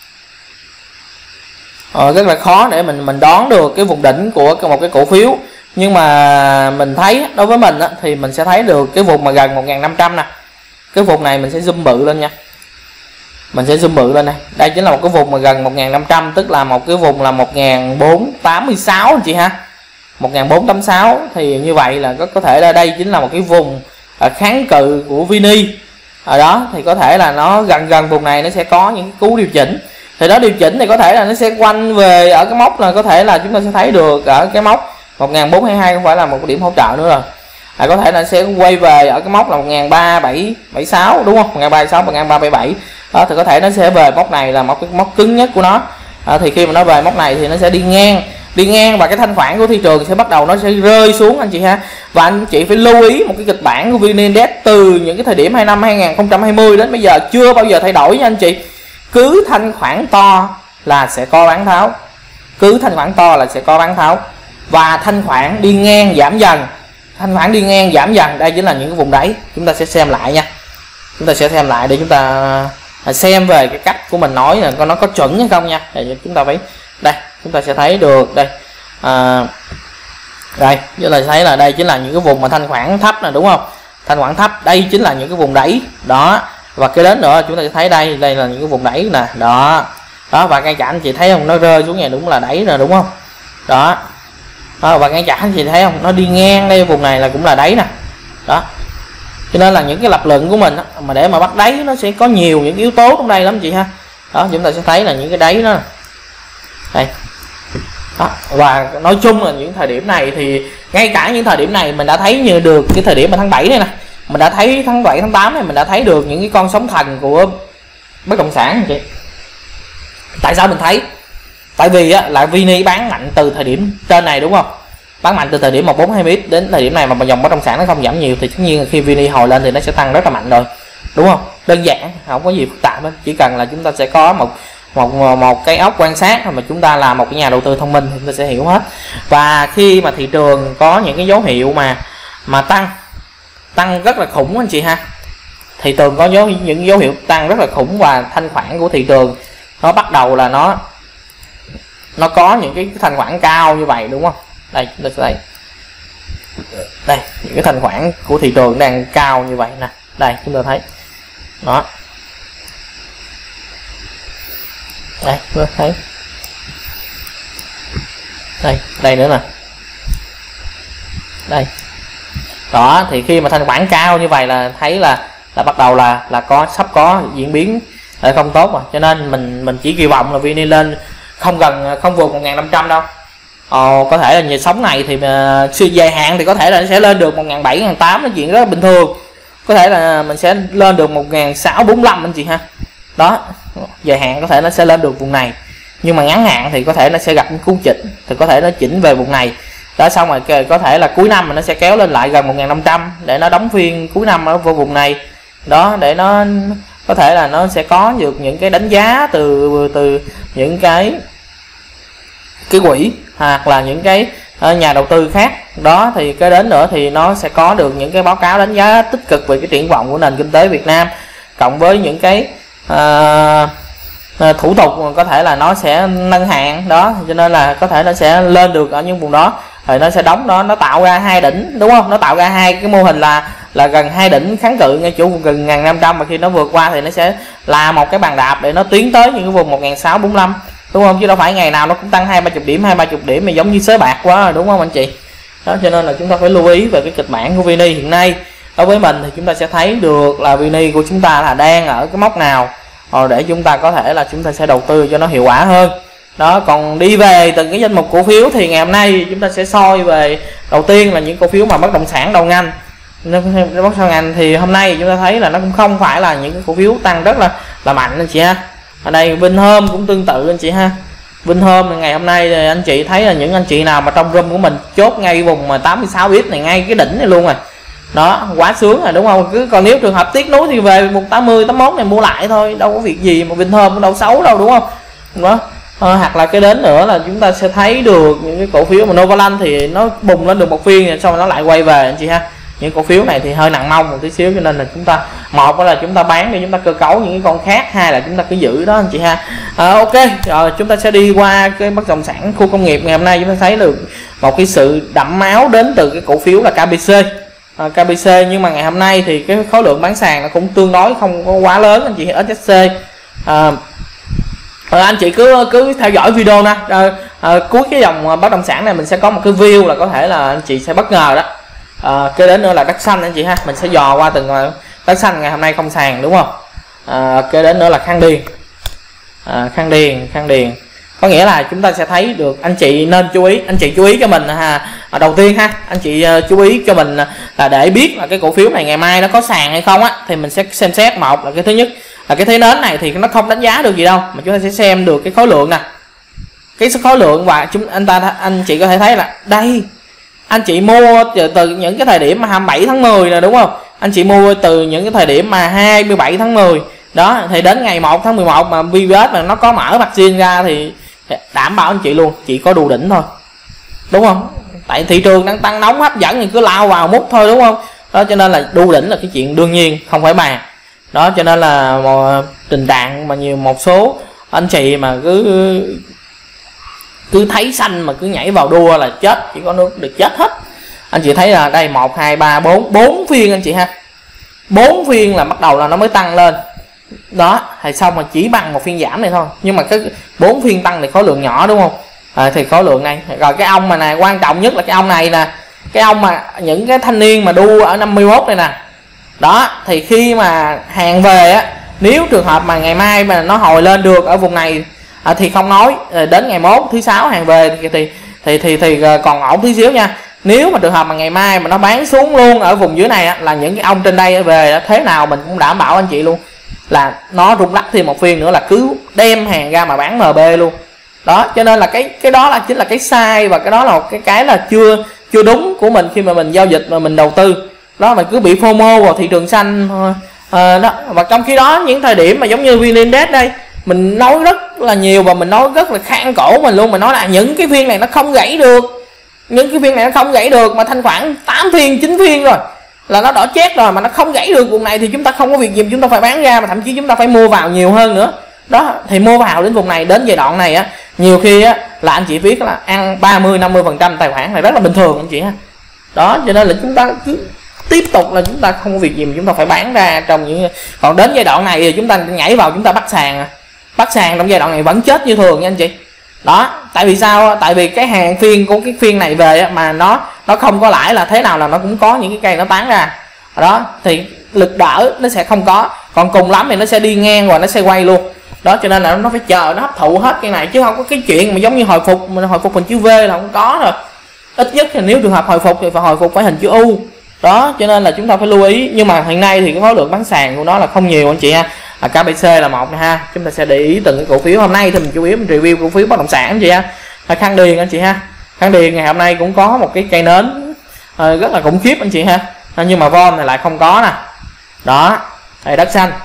Ờ, rất là khó để mình mình đoán được cái vùng đỉnh của một cái cổ phiếu Nhưng mà mình thấy đối với mình á, thì mình sẽ thấy được cái vùng mà gần một nghìn năm trăm nè. Cái vùng này mình sẽ zoom bự lên nha. Mình sẽ zoom bự lên này. Đây chính là một cái vùng mà gần một nghìn năm trăm, tức là một cái vùng là một nghìn bốn trăm tám mươi sáu anh chị ha. một nghìn bốn trăm tám mươi sáu thì như vậy là có có thể là đây chính là một cái vùng kháng cự của Vini. Ở đó thì có thể là nó gần gần vùng này nó sẽ có những cái cú điều chỉnh. Thì đó điều chỉnh thì có thể là nó sẽ quanh về ở cái mốc là có thể là chúng ta sẽ thấy được ở cái mốc một nghìn bốn trăm hai mươi hai không phải là một cái điểm hỗ trợ nữa rồi. À, có thể là sẽ quay về ở cái mốc là một nghìn ba trăm bảy mươi sáu đúng không? một nghìn ba trăm bảy mươi sáu, một nghìn ba trăm bảy mươi bảy. Đó thì có thể nó sẽ về mốc này là một cái mốc cứng nhất của nó. À, thì khi mà nó về mốc này thì nó sẽ đi ngang, đi ngang và cái thanh khoản của thị trường sẽ bắt đầu nó sẽ rơi xuống anh chị ha. Và anh chị phải lưu ý một cái kịch bản của vê en Index từ những cái thời điểm hai năm hai nghìn không trăm hai mươi đến bây giờ chưa bao giờ thay đổi nha anh chị. Cứ thanh khoản to là sẽ có bán tháo, cứ thanh khoản to là sẽ có bán tháo, và thanh khoản đi ngang giảm dần, thanh khoản đi ngang giảm dần, đây chính là những cái vùng đáy. Chúng ta sẽ xem lại nha, chúng ta sẽ xem lại để chúng ta xem về cái cách của mình nói là nó có chuẩn hay không nha. Để chúng ta phải đây chúng ta sẽ thấy được đây à, đây chúng ta thấy là đây chính là những cái vùng mà thanh khoản thấp nè, đúng không? Thanh khoản thấp, đây chính là những cái vùng đáy đó. Và cái đến nữa chúng ta sẽ thấy đây, đây là những cái vùng đáy nè, đó đó. Và ngay cả anh chị thấy không, nó rơi xuống này đúng là đáy rồi đúng không? Đó, đó. Và ngay cả anh chị thấy không, nó đi ngang đây vùng này là cũng là đáy nè, đó. Cho nên là những cái lập luận của mình mà để mà bắt đáy nó sẽ có nhiều những yếu tố trong đây lắm chị ha. Đó, chúng ta sẽ thấy là những cái đáy đó đây đó. Và nói chung là những thời điểm này thì ngay cả những thời điểm này mình đã thấy như được cái thời điểm mà tháng bảy này nè, mình đã thấy tháng bảy tháng tám này mình đã thấy được những cái con sóng thần của bất động sản chị. Tại sao mình thấy? Tại vì á, là Vini bán mạnh từ thời điểm trên này đúng không? Bán mạnh từ thời điểm một bốn hai mươi đến thời điểm này mà dòng bất động sản nó không giảm nhiều thì tất nhiên là khi Vini hồi lên thì nó sẽ tăng rất là mạnh rồi, đúng không? Đơn giản, không có gì phức tạp hết, chỉ cần là chúng ta sẽ có một một một cái óc quan sát mà chúng ta là một cái nhà đầu tư thông minh thì chúng ta sẽ hiểu hết. Và khi mà thị trường có những cái dấu hiệu mà mà tăng tăng rất là khủng anh chị ha, thị trường có dấu những dấu hiệu tăng rất là khủng và thanh khoản của thị trường nó bắt đầu là nó nó có những cái thanh khoản cao như vậy đúng không? Đây chúng ta sẽ thấy đây những cái thanh khoản của thị trường đang cao như vậy nè, đây chúng ta thấy đó, đây chúng ta thấy đây đây nữa nè, đây đó. Thì khi mà thanh khoản cao như vậy là thấy là là bắt đầu là là có sắp có diễn biến không tốt rồi. Cho nên mình mình chỉ kỳ vọng là vê en lên không gần không vượt một nghìn năm trăm đâu. Ồ, có thể là nhịp sống này thì uh, dài hạn thì có thể là nó sẽ lên được một nghìn bảy trăm, một nghìn tám trăm là chuyện rất là bình thường. Có thể là mình sẽ lên được một nghìn sáu trăm bốn mươi lăm anh chị ha. Đó, dài hạn có thể nó sẽ lên được vùng này. Nhưng mà ngắn hạn thì có thể nó sẽ gặp những cú chỉnh, thì có thể nó chỉnh về vùng này. Đó, xong rồi có thể là cuối năm mà nó sẽ kéo lên lại gần một nghìn năm trăm để nó đóng phiên cuối năm ở vùng này. Đó, để nó có thể là nó sẽ có được những cái đánh giá từ từ những cái cái quỹ hoặc là những cái uh, nhà đầu tư khác. Đó thì cái đến nữa thì nó sẽ có được những cái báo cáo đánh giá tích cực về cái triển vọng của nền kinh tế Việt Nam, cộng với những cái uh, uh, thủ tục có thể là nó sẽ nâng hạn. Đó cho nên là có thể nó sẽ lên được ở những vùng đó, rồi nó sẽ đóng đó, nó tạo ra hai đỉnh đúng không? Nó tạo ra hai cái mô hình là là gần hai đỉnh kháng cự ngay chỗ gần một nghìn năm trăm, và khi nó vượt qua thì nó sẽ là một cái bàn đạp để nó tiến tới những cái vùng một nghìn sáu trăm bốn mươi lăm, đúng không? Chứ đâu phải ngày nào nó cũng tăng hai ba chục điểm, hai ba chục điểm mà giống như sới bạc quá rồi, đúng không anh chị? Đó cho nên là chúng ta phải lưu ý về cái kịch bản của Vini hiện nay. Đối với mình thì chúng ta sẽ thấy được là Vini của chúng ta là đang ở cái mốc nào rồi để chúng ta có thể là chúng ta sẽ đầu tư cho nó hiệu quả hơn. Đó, còn đi về từng cái danh mục cổ phiếu thì ngày hôm nay chúng ta sẽ soi về đầu tiên là những cổ phiếu mà bất động sản đầu ngành. Bất động sản ngành thì hôm nay chúng ta thấy là nó cũng không phải là những cái cổ phiếu tăng rất là là mạnh anh chị ha. Ở đây Vinhome cũng tương tự anh chị ha. Vinhome ngày hôm nay thì anh chị thấy là những anh chị nào mà trong room của mình chốt ngay vùng mà tám mươi sáu x này, ngay cái đỉnh này luôn rồi. Đó, quá sướng rồi đúng không? Cứ còn nếu trường hợp tiếc nuối thì về vùng tám mươi, tám mươi mốt này mua lại thôi, đâu có việc gì mà Vinhome cũng đâu xấu đâu, đúng không? Đó. À, hoặc là cái đến nữa là chúng ta sẽ thấy được những cái cổ phiếu mà Novaland thì nó bùng lên được một phiên xong rồi nó lại quay về anh chị ha. Những cổ phiếu này thì hơi nặng mông một tí xíu, cho nên là chúng ta, một là chúng ta bán để chúng ta cơ cấu những cái con khác, hai là chúng ta cứ giữ đó anh chị ha. À, ok, rồi chúng ta sẽ đi qua cái bất động sản khu công nghiệp. Ngày hôm nay chúng ta thấy được một cái sự đẫm máu đến từ cái cổ phiếu là ca bê xê. à, ca bê xê nhưng mà ngày hôm nay thì cái khối lượng bán sàn nó cũng tương đối không có quá lớn anh chị. ét ét xê à, à, anh chị cứ cứ theo dõi video nè. à, à, cuối cái dòng bất động sản này mình sẽ có một cái view là có thể là anh chị sẽ bất ngờ đó. à, cái đến nữa là đất xanh anh chị ha, mình sẽ dò qua từng đất xanh ngày hôm nay không sàn đúng không. à, cái đến nữa là Khang Điền. à, Khang Điền Khang Điền có nghĩa là chúng ta sẽ thấy được, anh chị nên chú ý, anh chị chú ý cho mình ha. À, đầu tiên ha, anh chị uh, chú ý cho mình là để biết là cái cổ phiếu này ngày mai nó có sàn hay không á, thì mình sẽ xem xét. Một là cái thứ nhất là cái thế nến này thì nó không đánh giá được gì đâu, mà chúng ta sẽ xem được cái khối lượng nè, cái khối lượng, và chúng anh ta anh chị có thể thấy là đây anh chị mua từ, từ những cái thời điểm mà hai mươi bảy tháng mười nè đúng không, anh chị mua từ những cái thời điểm mà hai mươi bảy tháng mười đó, thì đến ngày một tháng mười một mà vê vê ét mà nó có mở mặt riêng ra thì đảm bảo anh chị luôn, chỉ có đu đỉnh thôi đúng không, tại thị trường đang tăng nóng hấp dẫn thì cứ lao vào mút thôi đúng không. Đó cho nên là đu đỉnh là cái chuyện đương nhiên không phải bàn. Đó cho nên là một tình trạng mà nhiều một số anh chị mà cứ cứ thấy xanh mà cứ nhảy vào đua là chết, chỉ có nước được chết hết. Anh chị thấy là đây một hai ba bốn bốn phiên anh chị ha, bốn phiên là bắt đầu là nó mới tăng lên đó, thì xong mà chỉ bằng một phiên giảm này thôi, nhưng mà cái bốn phiên tăng thì khối lượng nhỏ đúng không. à, thì khối lượng này rồi cái ông mà nè, quan trọng nhất là cái ông này nè, cái ông mà những cái thanh niên mà đu ở năm mươi mốt này nè đó, thì khi mà hàng về á, nếu trường hợp mà ngày mai mà nó hồi lên được ở vùng này à, thì không nói, đến ngày mốt thứ sáu hàng về thì thì thì thì, thì còn ổn tí xíu nha. Nếu mà trường hợp mà ngày mai mà nó bán xuống luôn ở vùng dưới này á, là những cái ông trên đây về thế nào mình cũng đảm bảo anh chị luôn là nó rung lắc thêm một phiên nữa là cứ đem hàng ra mà bán em bê luôn. Đó cho nên là cái cái đó là chính là cái sai, và cái đó là cái cái là chưa chưa đúng của mình khi mà mình giao dịch và mình đầu tư. Đó mình cứ bị FOMO vào thị trường xanh à, đó. Và trong khi đó những thời điểm mà giống như vê en-Index đây mình nói rất là nhiều và mình nói rất là khang cổ mình luôn, mình nói là những cái phiên này nó không gãy được, những cái phiên này nó không gãy được, mà thanh khoản tám phiên chín phiên rồi là nó đỏ chét rồi mà nó không gãy được vùng này thì chúng ta không có việc gì chúng ta phải bán ra, mà thậm chí chúng ta phải mua vào nhiều hơn nữa. Đó thì mua vào đến vùng này, đến giai đoạn này á, nhiều khi á là anh chị biết là ăn ba mươi năm mươi phần trăm tài khoản này rất là bình thường anh chị ha. Đó cho nên là chúng ta cứ tiếp tục là chúng ta không có việc gì mà chúng ta phải bán ra trong những, còn đến giai đoạn này thì chúng ta nhảy vào chúng ta bắt sàn, bắt sàn trong giai đoạn này vẫn chết như thường nha anh chị. Đó tại vì sao, tại vì cái hàng phiên của cái phiên này về mà nó nó không có lãi là thế nào là nó cũng có những cái cây nó tán ra đó, thì lực đỡ nó sẽ không có, còn cùng lắm thì nó sẽ đi ngang và nó sẽ quay luôn. Đó cho nên là nó phải chờ nó hấp thụ hết cái này, chứ không có cái chuyện mà giống như hồi phục, mình hồi phục hình chữ V là không có rồi. Ít nhất là nếu trường hợp hồi phục thì phải hồi phục phải hình chữ U. Đó cho nên là chúng ta phải lưu ý, nhưng mà hiện nay thì cái khối lượng bán sàn của nó là không nhiều anh chị ha. à, ca bê xê là một ha, chúng ta sẽ để ý từng cái cổ phiếu. Hôm nay thì mình chủ yếu mình review cổ phiếu bất động sản anh chị ha. à, Khang Điền anh chị ha, Khang Điền ngày hôm nay cũng có một cái cây nến à, rất là khủng khiếp anh chị ha, à, nhưng mà von này lại không có nè. Đó đây đất xanh,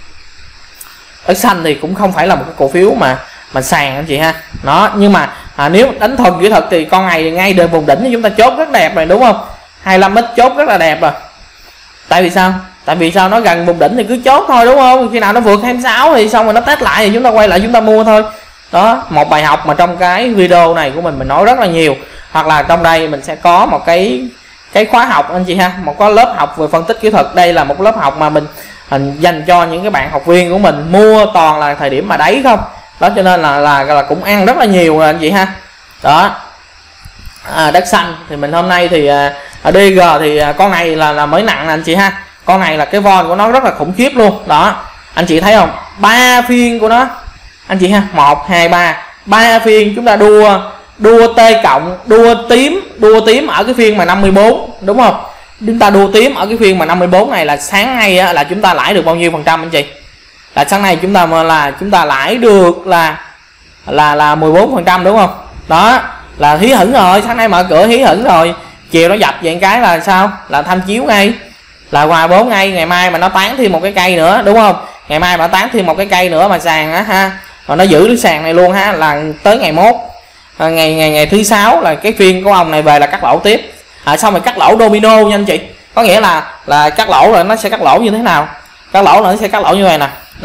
đất xanh thì cũng không phải là một cái cổ phiếu mà mà sàn anh chị ha. Đó nhưng mà à, nếu đánh thuần kỹ thuật thì con này ngay đường vùng đỉnh thì chúng ta chốt rất đẹp rồi đúng không, hai mươi lăm x chốt rất là đẹp rồi. Tại vì sao, tại vì sao nó gần vùng đỉnh thì cứ chốt thôi đúng không, khi nào nó vượt hai mươi sáu thì xong rồi nó test lại thì chúng ta quay lại chúng ta mua thôi. Đó một bài học mà trong cái video này của mình mình nói rất là nhiều, hoặc là trong đây mình sẽ có một cái cái khóa học anh chị ha, một có lớp học về phân tích kỹ thuật. Đây là một lớp học mà mình, mình dành cho những cái bạn học viên của mình, mua toàn là thời điểm mà đáy không. Đó cho nên là là, là cũng ăn rất là nhiều rồi anh chị ha. Đó à, đất xanh thì mình hôm nay thì à, đê giê thì à, con này là là mới nặng nè anh chị ha, con này là cái von của nó rất là khủng khiếp luôn. Đó anh chị thấy không, ba phiên của nó anh chị ha, một hai ba ba phiên chúng ta đua đua T cộng, đua tím đua tím ở cái phiên mà năm mươi bốn đúng không, chúng ta đua tím ở cái phiên mà năm mươi bốn này là sáng nay á, là chúng ta lãi được bao nhiêu phần trăm anh chị, là sáng nay chúng ta là chúng ta lãi được là là là mười bốn phần trăm đúng không. Đó là hí hửng rồi, sáng nay mở cửa hí hửng rồi, chiều nó dập vậy cái là sao, là tham chiếu ngay, là hòa bốn ngay. Ngày mai mà nó tán thêm một cái cây nữa đúng không, ngày mai mà tán thêm một cái cây nữa mà sàn á ha, rồi nó giữ cái sàn này luôn ha, là tới ngày mốt à, ngày ngày ngày thứ sáu là cái phiên của ông này về là cắt lỗ tiếp. À, xong rồi cắt lỗ domino nha anh chị, có nghĩa là là cắt lỗ rồi nó sẽ cắt lỗ như thế nào, cắt lỗ nó sẽ cắt lỗ như này nè. Đây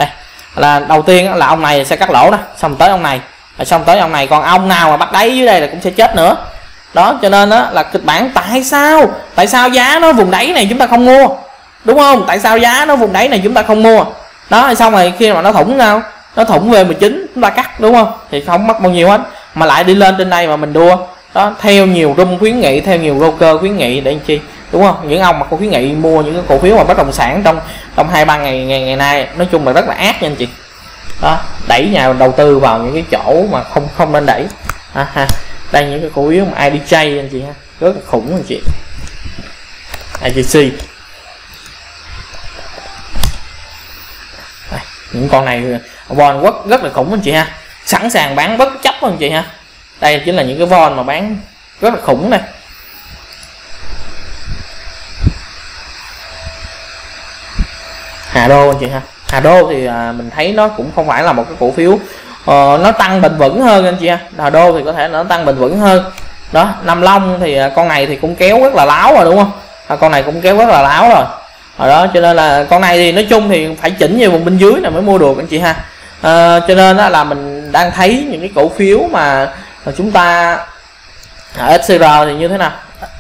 là đầu tiên là ông này sẽ cắt lỗ đó, xong tới ông này, xong tới ông này, còn ông nào mà bắt đáy dưới đây là cũng sẽ chết nữa. Đó cho nên đó là kịch bản tại sao tại sao giá nó vùng đáy này chúng ta không mua, đúng không? Tại sao giá nó vùng đáy này chúng ta không mua? Đó xong rồi khi mà nó thủng nào nó thủng về mười chín chúng ta cắt, đúng không? Thì không mất bao nhiêu hết, mà lại đi lên trên đây mà mình đua đó theo nhiều room khuyến nghị, theo nhiều broker khuyến nghị để làm chi, đúng không? Những ông mà có khuyến nghị mua những cái cổ phiếu mà bất động sản trong trong hai ba ngày ngày ngày nay nói chung là rất là ác nha anh chị. Đó đẩy nhà đầu tư vào những cái chỗ mà không không nên đẩy. À, ha. Đây những cái cổ phiếu mà i đê gi anh chị ha, rất là khủng anh chị. i đê xê đây, những con này von rất rất là khủng anh chị ha, sẵn sàng bán bất chấp anh chị ha. Đây chính là những cái von mà bán rất là khủng này. Hà Đô anh chị ha, Hà Đô thì à, mình thấy nó cũng không phải là một cái cổ phiếu uh, nó tăng bền vững hơn anh chị ha. Hà Đô thì có thể nó tăng bền vững hơn. Đó Nam Long thì uh, con này thì cũng kéo rất là láo rồi, đúng không? À, con này cũng kéo rất là láo rồi. Ở đó cho nên là con này thì nói chung thì phải chỉnh về vùng bên dưới là mới mua được anh chị ha. À, cho nên đó là mình đang thấy những cái cổ phiếu mà, mà chúng ta ở ét xê rờ thì như thế nào.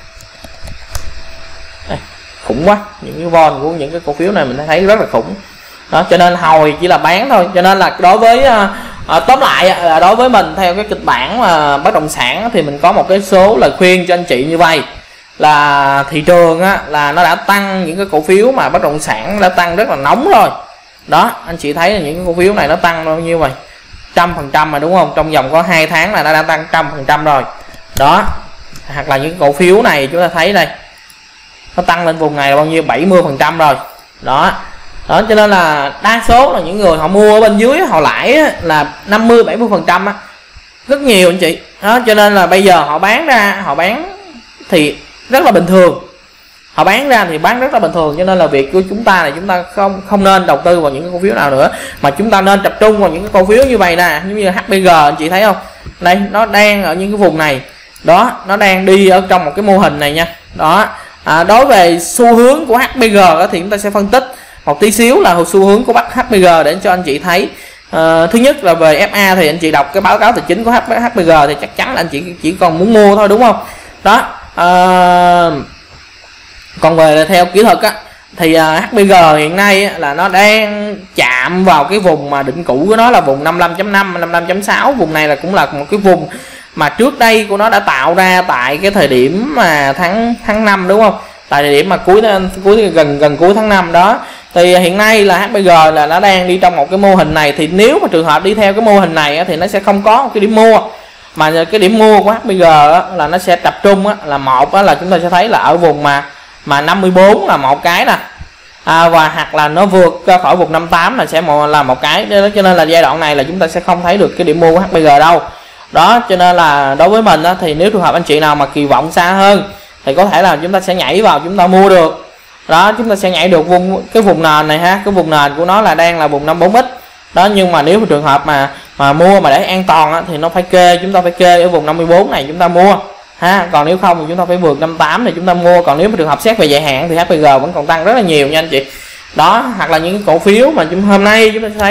Đây, khủng quá, những cái von của những cái cổ phiếu này mình thấy rất là khủng. Đó cho nên hồi chỉ là bán thôi. Cho nên là đối với à, à, tóm lại là đối với mình theo cái kịch bản mà bất động sản thì mình có một cái số lời khuyên cho anh chị như vậy, là thị trường á, là nó đã tăng, những cái cổ phiếu mà bất động sản đã tăng rất là nóng rồi. Đó anh chị thấy là những cái cổ phiếu này nó tăng bao nhiêu vậy, trăm phần trăm mà, đúng không? Trong vòng có hai tháng là nó đã tăng trăm phần trăm rồi. Đó hoặc là những cổ phiếu này chúng ta thấy đây nó tăng lên vùng này là bao nhiêu, bảy mươi phần trăm rồi. Đó đó cho nên là đa số là những người họ mua ở bên dưới họ lãi á, là năm mươi bảy mươi phần trăm rất nhiều anh chị. Đó cho nên là bây giờ họ bán ra, họ bán thì rất là bình thường, họ bán ra thì bán rất là bình thường. Cho nên là việc của chúng ta là chúng ta không không nên đầu tư vào những cái cổ phiếu nào nữa, mà chúng ta nên tập trung vào những cái cổ phiếu như vậy nè, giống như hát pê giê anh chị thấy không, đây nó đang ở những cái vùng này. Đó nó đang đi ở trong một cái mô hình này nha. Đó à, đối về xu hướng của hát pê giê thì chúng ta sẽ phân tích một tí xíu là xu hướng của hát pê giê để cho anh chị thấy. À, thứ nhất là về ép a thì anh chị đọc cái báo cáo tài chính của hát pê giê thì chắc chắn là anh chị chỉ còn muốn mua thôi, đúng không? Đó à, còn về theo kỹ thuật á, thì hát pê giê hiện nay á, là nó đang chạm vào cái vùng mà đỉnh cũ của nó là vùng năm mươi lăm chấm năm, năm mươi lăm chấm sáu. Vùng này là cũng là một cái vùng mà trước đây của nó đã tạo ra tại cái thời điểm mà tháng tháng năm, đúng không? Tại thời điểm mà cuối cuối gần gần cuối tháng năm đó. Thì hiện nay là hát pê giê là nó đang đi trong một cái mô hình này, thì nếu mà trường hợp đi theo cái mô hình này á, thì nó sẽ không có một cái điểm mua, mà cái điểm mua của hát pê giê á, là nó sẽ tập trung á, là một á, là chúng ta sẽ thấy là ở vùng mà mà năm mươi bốn là một cái nè, à, và hoặc là nó vượt ra khỏi vùng năm mươi tám là sẽ một, là một cái. Đó cho nên là giai đoạn này là chúng ta sẽ không thấy được cái điểm mua của hát pê giê đâu. Đó cho nên là đối với mình á, thì nếu trường hợp anh chị nào mà kỳ vọng xa hơn thì có thể là chúng ta sẽ nhảy vào chúng ta mua được. Đó chúng ta sẽ nhảy được vùng cái vùng nền này ha, cái vùng nền của nó là đang là vùng năm mươi bốn x. Đó nhưng mà nếu mà trường hợp mà mà mua mà để an toàn á, thì nó phải kê, chúng ta phải kê ở vùng năm mươi bốn này chúng ta mua ha. Còn nếu không thì chúng ta phải vượt năm mươi tám thì chúng ta mua. Còn nếu mà trường hợp xét về dài hạn thì hát pê giê vẫn còn tăng rất là nhiều nha anh chị. Đó hoặc là những cái cổ phiếu mà chúng hôm nay chúng ta thấy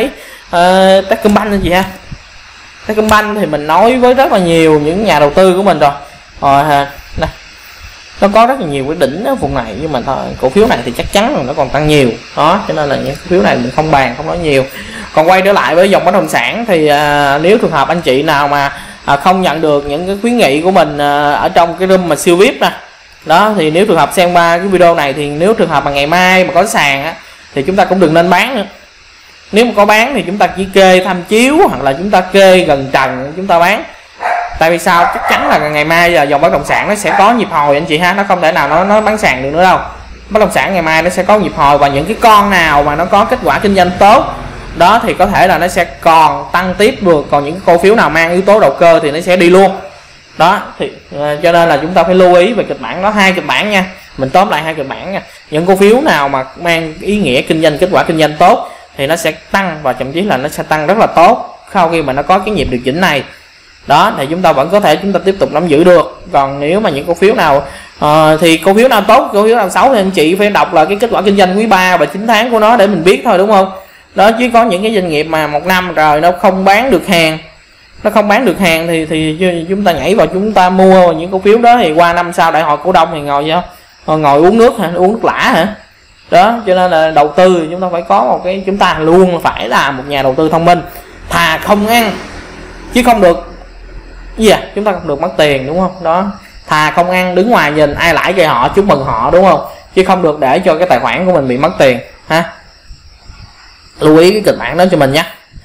uh, Techcombank anh chị ha. Techcombank thì mình nói với rất là nhiều những nhà đầu tư của mình rồi. Rồi ha, đây. Nó có rất là nhiều cái đỉnh ở vùng này, nhưng mà thôi cổ phiếu này thì chắc chắn là nó còn tăng nhiều. Đó cho nên là những cổ phiếu này mình không bàn, không nói nhiều. Còn quay trở lại với dòng bất động sản thì à, nếu trường hợp anh chị nào mà à, không nhận được những cái khuyến nghị của mình à, ở trong cái room mà siêu vê i pê nè, đó thì nếu trường hợp xem qua cái video này thì nếu trường hợp mà ngày mai mà có sàn á thì chúng ta cũng đừng nên bán nữa. Nếu mà có bán thì chúng ta chỉ kê tham chiếu, hoặc là chúng ta kê gần trần chúng ta bán. Tại vì sao? Chắc chắn là ngày mai là dòng bất động sản nó sẽ có nhịp hồi anh chị ha, nó không thể nào nó nó bán sàn được nữa đâu. Bất động sản ngày mai nó sẽ có nhịp hồi, và những cái con nào mà nó có kết quả kinh doanh tốt đó thì có thể là nó sẽ còn tăng tiếp được. Còn những cổ phiếu nào mang yếu tố đầu cơ thì nó sẽ đi luôn. Đó thì uh, cho nên là chúng ta phải lưu ý về kịch bản đó, hai kịch bản nha. Mình tóm lại hai kịch bản nha. Những cổ phiếu nào mà mang ý nghĩa kinh doanh, kết quả kinh doanh tốt thì nó sẽ tăng, và thậm chí là nó sẽ tăng rất là tốt sau khi mà nó có cái nhịp điều chỉnh này. Đó thì chúng ta vẫn có thể chúng ta tiếp tục nắm giữ được. Còn nếu mà những cổ phiếu nào uh, thì cổ phiếu nào tốt, cổ phiếu nào xấu thì anh chị phải đọc là cái kết quả kinh doanh quý ba và chín tháng của nó để mình biết thôi, đúng không? Đó, chứ có những cái doanh nghiệp mà một năm rồi nó không bán được hàng, nó không bán được hàng thì thì chúng ta nhảy vào chúng ta mua những cổ phiếu đó, thì qua năm sau đại hội cổ đông thì ngồi vậy không, ngồi uống nước hả, uống nước lã hả? Đó, cho nên là đầu tư chúng ta phải có một cái, chúng ta luôn phải là một nhà đầu tư thông minh, thà không ăn chứ không được gì à, chúng ta không được mất tiền, đúng không? Đó, thà không ăn đứng ngoài nhìn ai lãi cho họ chúc mừng họ, đúng không? Chứ không được để cho cái tài khoản của mình bị mất tiền ha. Lưu ý cái kịch bản đó cho mình nhé.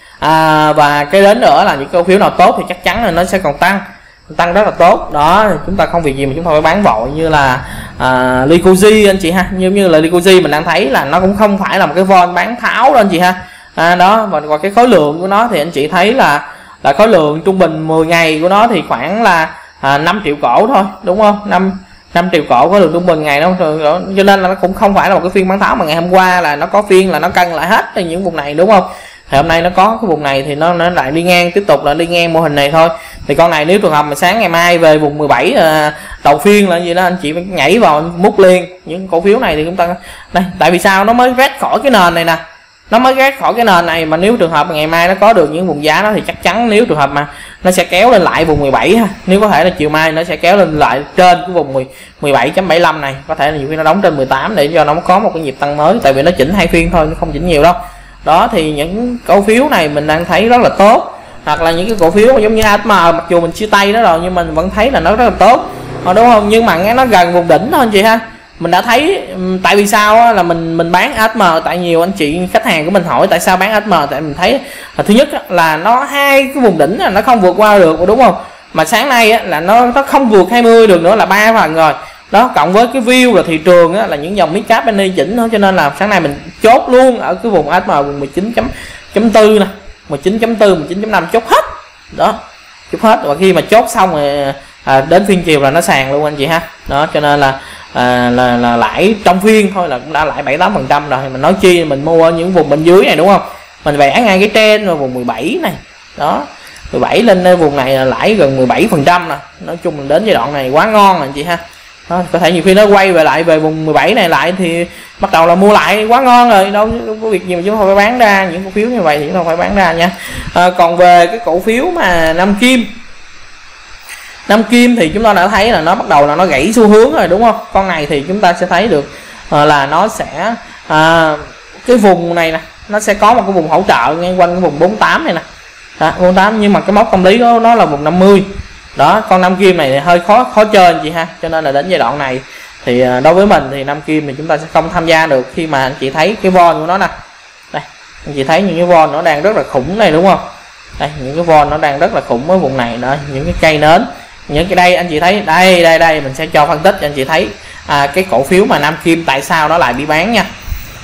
À, và cái đến nữa là những cổ phiếu nào tốt thì chắc chắn là nó sẽ còn tăng, tăng rất là tốt. Đó, chúng ta không việc gì mà chúng ta phải bán vội, như là à, Lycosi anh chị ha, như như là Lycosi mình đang thấy là nó cũng không phải là một cái von bán tháo đâu anh chị ha. À, đó, và còn cái khối lượng của nó thì anh chị thấy là là khối lượng trung bình mười ngày của nó thì khoảng là à, năm triệu cổ thôi, đúng không? năm năm triệu cổ có lượng trung bình ngày đó, cho nên là nó cũng không phải là một cái phiên bán tháo mà ngày hôm qua là nó có phiên là nó cân lại hết những vùng này, đúng không? Thì hôm nay nó có cái vùng này thì nó nó lại đi ngang, tiếp tục là đi ngang mô hình này thôi. Thì con này nếu trường hợp mà sáng ngày mai về vùng mười bảy à, đầu phiên là gì đó, anh chị phải nhảy vào múc liền những cổ phiếu này. Thì chúng ta đây, tại vì sao nó mới rét khỏi cái nền này nè, nó mới rét khỏi cái nền này, mà nếu trường hợp mà ngày mai nó có được những vùng giá đó thì chắc chắn nếu trường hợp mà nó sẽ kéo lên lại vùng mười bảy ha, nếu có thể là chiều mai nó sẽ kéo lên lại trên cái vùng mười bảy chấm bảy mươi lăm này, có thể là nhiều khi nó đóng trên mười tám để cho nó có một cái nhịp tăng mới, tại vì nó chỉnh hai phiên thôi, nó không chỉnh nhiều đâu. Đó, thì những cổ phiếu này mình đang thấy rất là tốt, hoặc là những cái cổ phiếu giống như a ét em, mặc dù mình chia tay nó rồi nhưng mình vẫn thấy là nó rất là tốt, đúng không? Nhưng mà nghe nó gần vùng đỉnh thôi anh chị ha. Mình đã thấy tại vì sao là mình mình bán a ét em, tại nhiều anh chị khách hàng của mình hỏi tại sao bán a ét em, tại mình thấy là thứ nhất là nó hai cái vùng đỉnh là nó không vượt qua được, đúng không? Mà sáng nay là nó nó không vượt hai mươi được nữa, là ba phần rồi. Đó, cộng với cái view là thị trường á, là những dòng mid cap penny chỉnh nữa, cho nên là sáng nay mình chốt luôn ở cái vùng a ét em vùng mười chín chấm bốn nè, mười chín chấm bốn, mười chín chấm năm chốt hết. Đó, chốt hết, và khi mà chốt xong rồi à, đến phiên chiều là nó sàn luôn anh chị ha. Đó, cho nên là à, là, là lãi trong phiên thôi là cũng đã lãi bảy tám phần trăm rồi. Mình nói chi mình mua ở những vùng bên dưới này, đúng không? Mình vẽ ngay cái trend rồi vùng mười bảy này. Đó, mười bảy lên vùng này là lãi gần mười bảy phần trăm nè. Nói chung mình đến giai đoạn này quá ngon rồi anh chị ha. Đó, có thể nhiều khi nó quay về lại về vùng mười bảy này lại thì bắt đầu là mua lại, quá ngon rồi, đâu, đâu có việc gì mà chúng ta phải bán ra. Những cổ phiếu như vậy thì chúng ta phải bán ra nha. À, còn về cái cổ phiếu mà Nam Kim, Nam Kim thì chúng ta đã thấy là nó bắt đầu là nó gãy xu hướng rồi, đúng không? Con này thì chúng ta sẽ thấy được à, là nó sẽ à, cái vùng này nè, nó sẽ có một cái vùng hỗ trợ ngang quanh cái vùng bốn mươi tám này nè. Đó, bốn mươi tám, nhưng mà cái mốc tâm lý đó nó là vùng năm mươi. Đó, con Nam Kim này thì hơi khó khó chơi anh chị ha. Cho nên là đến giai đoạn này thì đối với mình thì Nam Kim thì chúng ta sẽ không tham gia được, khi mà anh chị thấy cái von của nó nè. Đây, anh chị thấy những cái von nó đang rất là khủng này, đúng không? Đây, những cái von nó đang rất là khủng ở vùng này đó, những cái cây nến, những cái đây anh chị thấy, đây đây đây mình sẽ cho phân tích cho anh chị thấy à, cái cổ phiếu mà Nam Kim tại sao nó lại bị bán nha.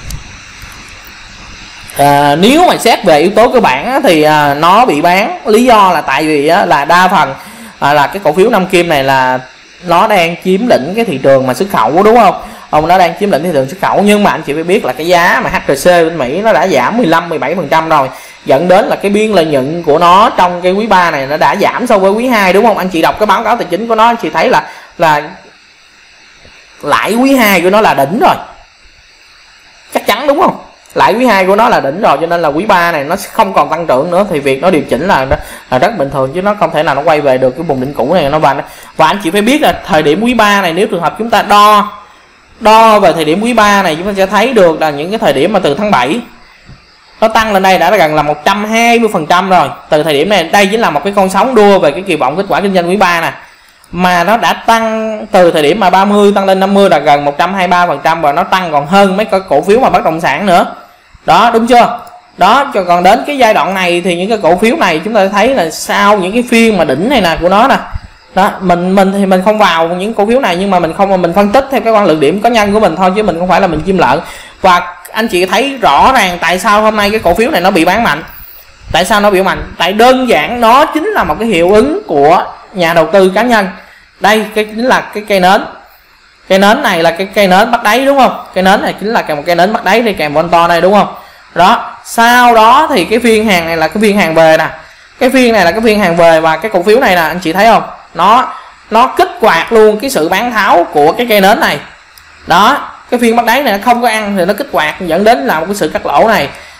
À, nếu mà xét về yếu tố cơ bản á, thì à, nó bị bán lý do là tại vì á, là đa phần à, là cái cổ phiếu Nam Kim này là nó đang chiếm lĩnh cái thị trường mà xuất khẩu, đúng không? Ông nó đang chiếm lĩnh thị trường xuất khẩu, nhưng mà anh chị phải biết là cái giá mà hát rờ xê bên Mỹ nó đã giảm mười lăm mười bảy phần trăm rồi, dẫn đến là cái biên lợi nhuận của nó trong cái quý ba này nó đã giảm so với quý hai, đúng không? Anh chị đọc cái báo cáo tài chính của nó, anh chị thấy là là lãi quý hai của nó là đỉnh rồi, chắc chắn, đúng không? Lãi quý hai của nó là đỉnh rồi, cho nên là quý ba này nó không còn tăng trưởng nữa, thì việc nó điều chỉnh là là rất bình thường, chứ nó không thể nào nó quay về được cái vùng đỉnh cũ này. Nó và và anh chị phải biết là thời điểm quý ba này, nếu trường hợp chúng ta đo đo về thời điểm quý ba này, chúng ta sẽ thấy được là những cái thời điểm mà từ tháng bảy nó tăng lên đây đã gần là một trăm hai mươi phần trăm rồi. Từ thời điểm này, đây chính là một cái con sóng đua về cái kỳ vọng kết quả kinh doanh quý ba nè, mà nó đã tăng từ thời điểm mà ba mươi tăng lên năm mươi là gần một trăm hai mươi ba phần trăm, và nó tăng còn hơn mấy cái cổ phiếu mà bất động sản nữa. Đó, đúng chưa? Đó, cho còn đến cái giai đoạn này thì những cái cổ phiếu này chúng ta thấy là sau những cái phiên mà đỉnh này nè của nó nè. Đó, mình mình thì mình không vào những cổ phiếu này, nhưng mà mình không mà mình phân tích theo cái quan lượng điểm cá nhân của mình thôi, chứ mình không phải là mình chim lợn. Và anh chị thấy rõ ràng tại sao hôm nay cái cổ phiếu này nó bị bán mạnh. Tại sao nó bị mạnh? Tại đơn giản nó chính là một cái hiệu ứng của nhà đầu tư cá nhân. Đây, cái chính là cái cây nến. Cây nến này là cái cây nến bắt đáy, đúng không? Cây nến này chính là một cây nến bắt đáy đi kèm con to này, đúng không? Đó, sau đó thì cái phiên hàng này là cái phiên hàng về nè. Cái phiên này là cái phiên hàng về, và cái cổ phiếu này nè, anh chị thấy không? Nó nó kích hoạt luôn cái sự bán tháo của cái cây nến này. Đó, cái phiên bắt đáy này nó không có ăn thì nó kích hoạt dẫn đến là một cái sự cắt lỗ này.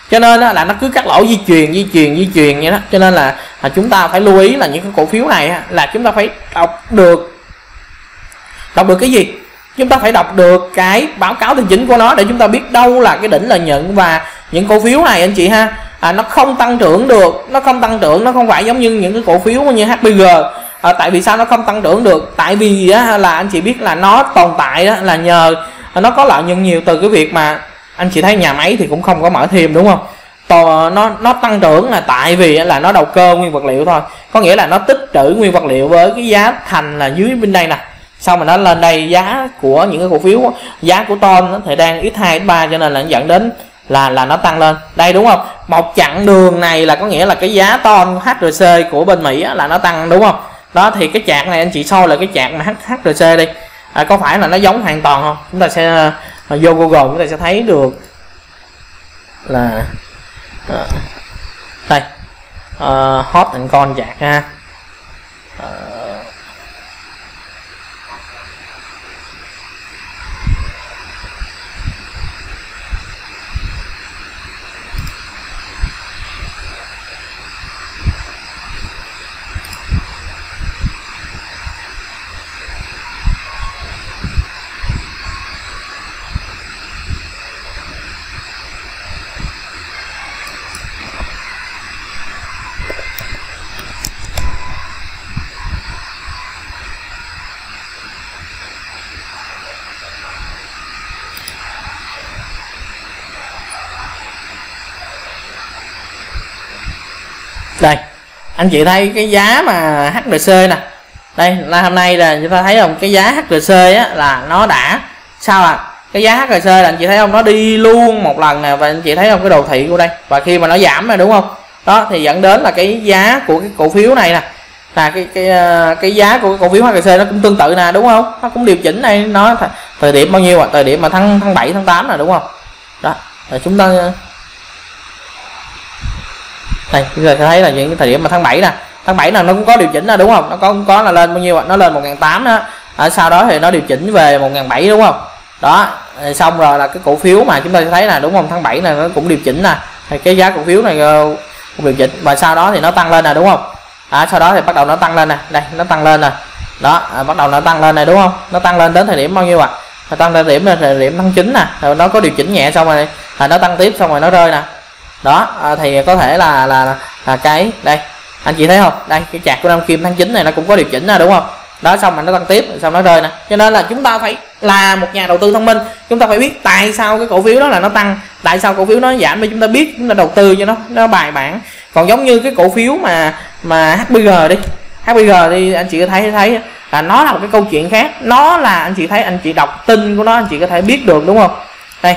cho nên là nó cứ cắt lỗ di truyền di truyền di truyền vậy đó. Cho nên là, là chúng ta phải lưu ý là những cái cổ phiếu này là chúng ta phải đọc được đọc được cái gì, chúng ta phải đọc được cái báo cáo tài chính của nó để chúng ta biết đâu là cái đỉnh lợi nhuận. Và những cổ phiếu này anh chị ha, à, nó không tăng trưởng được, nó không tăng trưởng, nó không phải giống như những cái cổ phiếu như hát pê giê. À, tại vì sao nó không tăng trưởng được? Tại vì á, là anh chị biết là nó tồn tại đó, là nhờ nó có lợi nhuận nhiều từ cái việc mà anh chị thấy nhà máy thì cũng không có mở thêm, đúng không? Tò, nó nó tăng trưởng là tại vì là nó đầu cơ nguyên vật liệu thôi, có nghĩa là nó tích trữ nguyên vật liệu với cái giá thành là dưới bên đây nè, sau mà nó lên đây giá của những cái cổ phiếu, giá của ton nó thì đang x hai x ba, cho nên là nó dẫn đến là là nó tăng lên đây, đúng không? Một chặng đường này là có nghĩa là cái giá ton hát rờ xê của bên Mỹ á, là nó tăng, đúng không? Đó thì cái chart này anh chị soi là cái chart mà hát rờ xê đi, à, có phải là nó giống hoàn toàn không? Chúng ta sẽ uh, vô Google chúng ta sẽ thấy được là uh, đây uh, hot and con chart ha. Uh, đây anh chị thấy cái giá mà hát rờ xê nè, đây là hôm nay là chúng ta thấy không, cái giá hát rờ xê á, là nó đã sao à, cái giá hát rờ xê là anh chị thấy không, nó đi luôn một lần nè, và anh chị thấy không cái đồ thị của đây, và khi mà nó giảm này, đúng không? Đó thì dẫn đến là cái giá của cái cổ phiếu này nè, là cái cái cái giá của cái cổ phiếu hát rờ xê nó cũng tương tự nè, đúng không? Nó cũng điều chỉnh này, nó thời điểm bao nhiêu ạ? À? Thời điểm mà tháng tháng bảy tháng tám nè, đúng không? Đó là chúng ta đây chúng ta sẽ thấy là những cái thời điểm mà tháng bảy nè, tháng bảy là nó cũng có điều chỉnh nè, đúng không? Nó có cũng có là lên bao nhiêu ạ? À? Nó lên một nghìn tám trăm đó, ở sau đó thì nó điều chỉnh về một nghìn bảy trăm, đúng không? Đó xong rồi là cái cổ phiếu mà chúng ta sẽ thấy là, đúng không, tháng bảy này nó cũng điều chỉnh nè, thì cái giá cổ phiếu này cũng điều chỉnh, và sau đó thì nó tăng lên nè, đúng không? À, sau đó thì bắt đầu nó tăng lên nè, đây nó tăng lên nè, đó à, bắt đầu nó tăng lên này, đúng không? Nó tăng lên đến thời điểm bao nhiêu ạ? À? Nó tăng đến điểm là thời điểm tháng chín nè, rồi nó có điều chỉnh nhẹ xong rồi à, nó tăng tiếp xong rồi nó rơi nè. Đó à, thì có thể là, là là là cái đây anh chị thấy không, đây cái chart của năm kim tháng chín này nó cũng có điều chỉnh nè, đúng không? Đó xong rồi nó tăng tiếp xong nó rơi nè. Cho nên là chúng ta phải là một nhà đầu tư thông minh, chúng ta phải biết tại sao cái cổ phiếu đó là nó tăng, tại sao cổ phiếu nó giảm, để chúng ta biết chúng ta đầu tư cho nó nó bài bản. Còn giống như cái cổ phiếu mà mà hát pê giê đi, hát pê giê thì anh chị có thấy thấy là nó là một cái câu chuyện khác, nó là anh chị thấy, anh chị đọc tin của nó anh chị có thể biết được, đúng không? Đây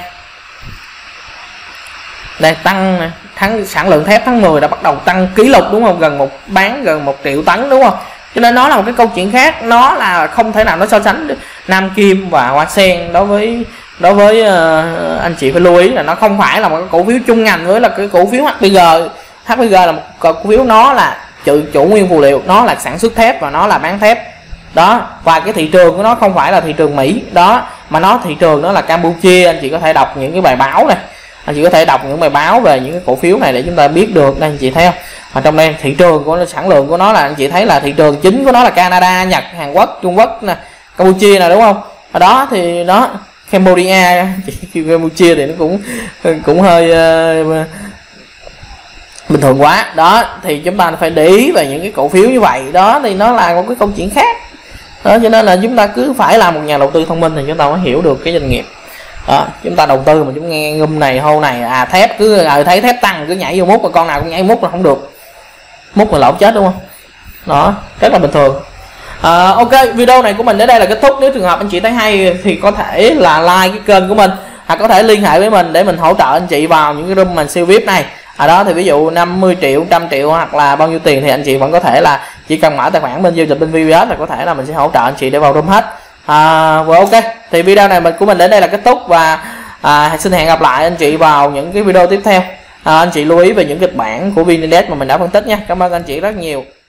đây tăng tháng sản lượng thép tháng mười đã bắt đầu tăng kỷ lục, đúng không? Gần một bán gần một triệu tấn, đúng không? Cho nên nó là một cái câu chuyện khác, nó là không thể nào nó so sánh được Nam Kim và Hoa Sen. Đối với đối với uh, anh chị phải lưu ý là nó không phải là một cái cổ phiếu chung ngành với là cái cổ phiếu hát pê giê. hát pê giê là một cổ phiếu, nó là chủ, chủ nguyên phụ liệu, nó là sản xuất thép và nó là bán thép đó, và cái thị trường của nó không phải là thị trường Mỹ đó, mà nó thị trường nó là Campuchia. Anh chị có thể đọc những cái bài báo này, anh chị có thể đọc những bài báo về những cái cổ phiếu này để chúng ta biết được. Đây anh chị thấy không, ở trong đây thị trường của nó, sản lượng của nó là anh chị thấy là thị trường chính của nó là Canada, Nhật, Hàn Quốc, Trung Quốc nè, Campuchia nè, đúng không? Ở đó thì nó Cambodia, Campuchia thì nó cũng cũng hơi uh, bình thường quá đó. Thì chúng ta phải để ý về những cái cổ phiếu như vậy đó, thì nó là một cái câu chuyện khác đó. Cho nên là chúng ta cứ phải là một nhà đầu tư thông minh thì chúng ta mới hiểu được cái doanh nghiệp đó. Chúng ta đầu tư mà chúng nghe ngâm này hô này à, thép cứ à, thấy thép tăng cứ nhảy vô mút, và con nào cũng nhảy mút là không được, mút là lỗ chết, đúng không? Đó rất là bình thường. À, ok, video này của mình đến đây là kết thúc. Nếu trường hợp anh chị thấy hay thì có thể là like cái kênh của mình, hoặc có thể liên hệ với mình để mình hỗ trợ anh chị vào những cái room mà siêu vi ai pi này. Ở đó thì ví dụ năm mươi triệu, một trăm triệu hoặc là bao nhiêu tiền thì anh chị vẫn có thể là chỉ cần mở tài khoản bên giao dịch bên vê pê ét là có thể là mình sẽ hỗ trợ anh chị để vào room hết. À, và ok, thì video này mình của mình đến đây là kết thúc, và à, xin hẹn gặp lại anh chị vào những cái video tiếp theo. À, anh chị lưu ý về những kịch bản của vê en Index mà mình đã phân tích nha. Cảm ơn anh chị rất nhiều.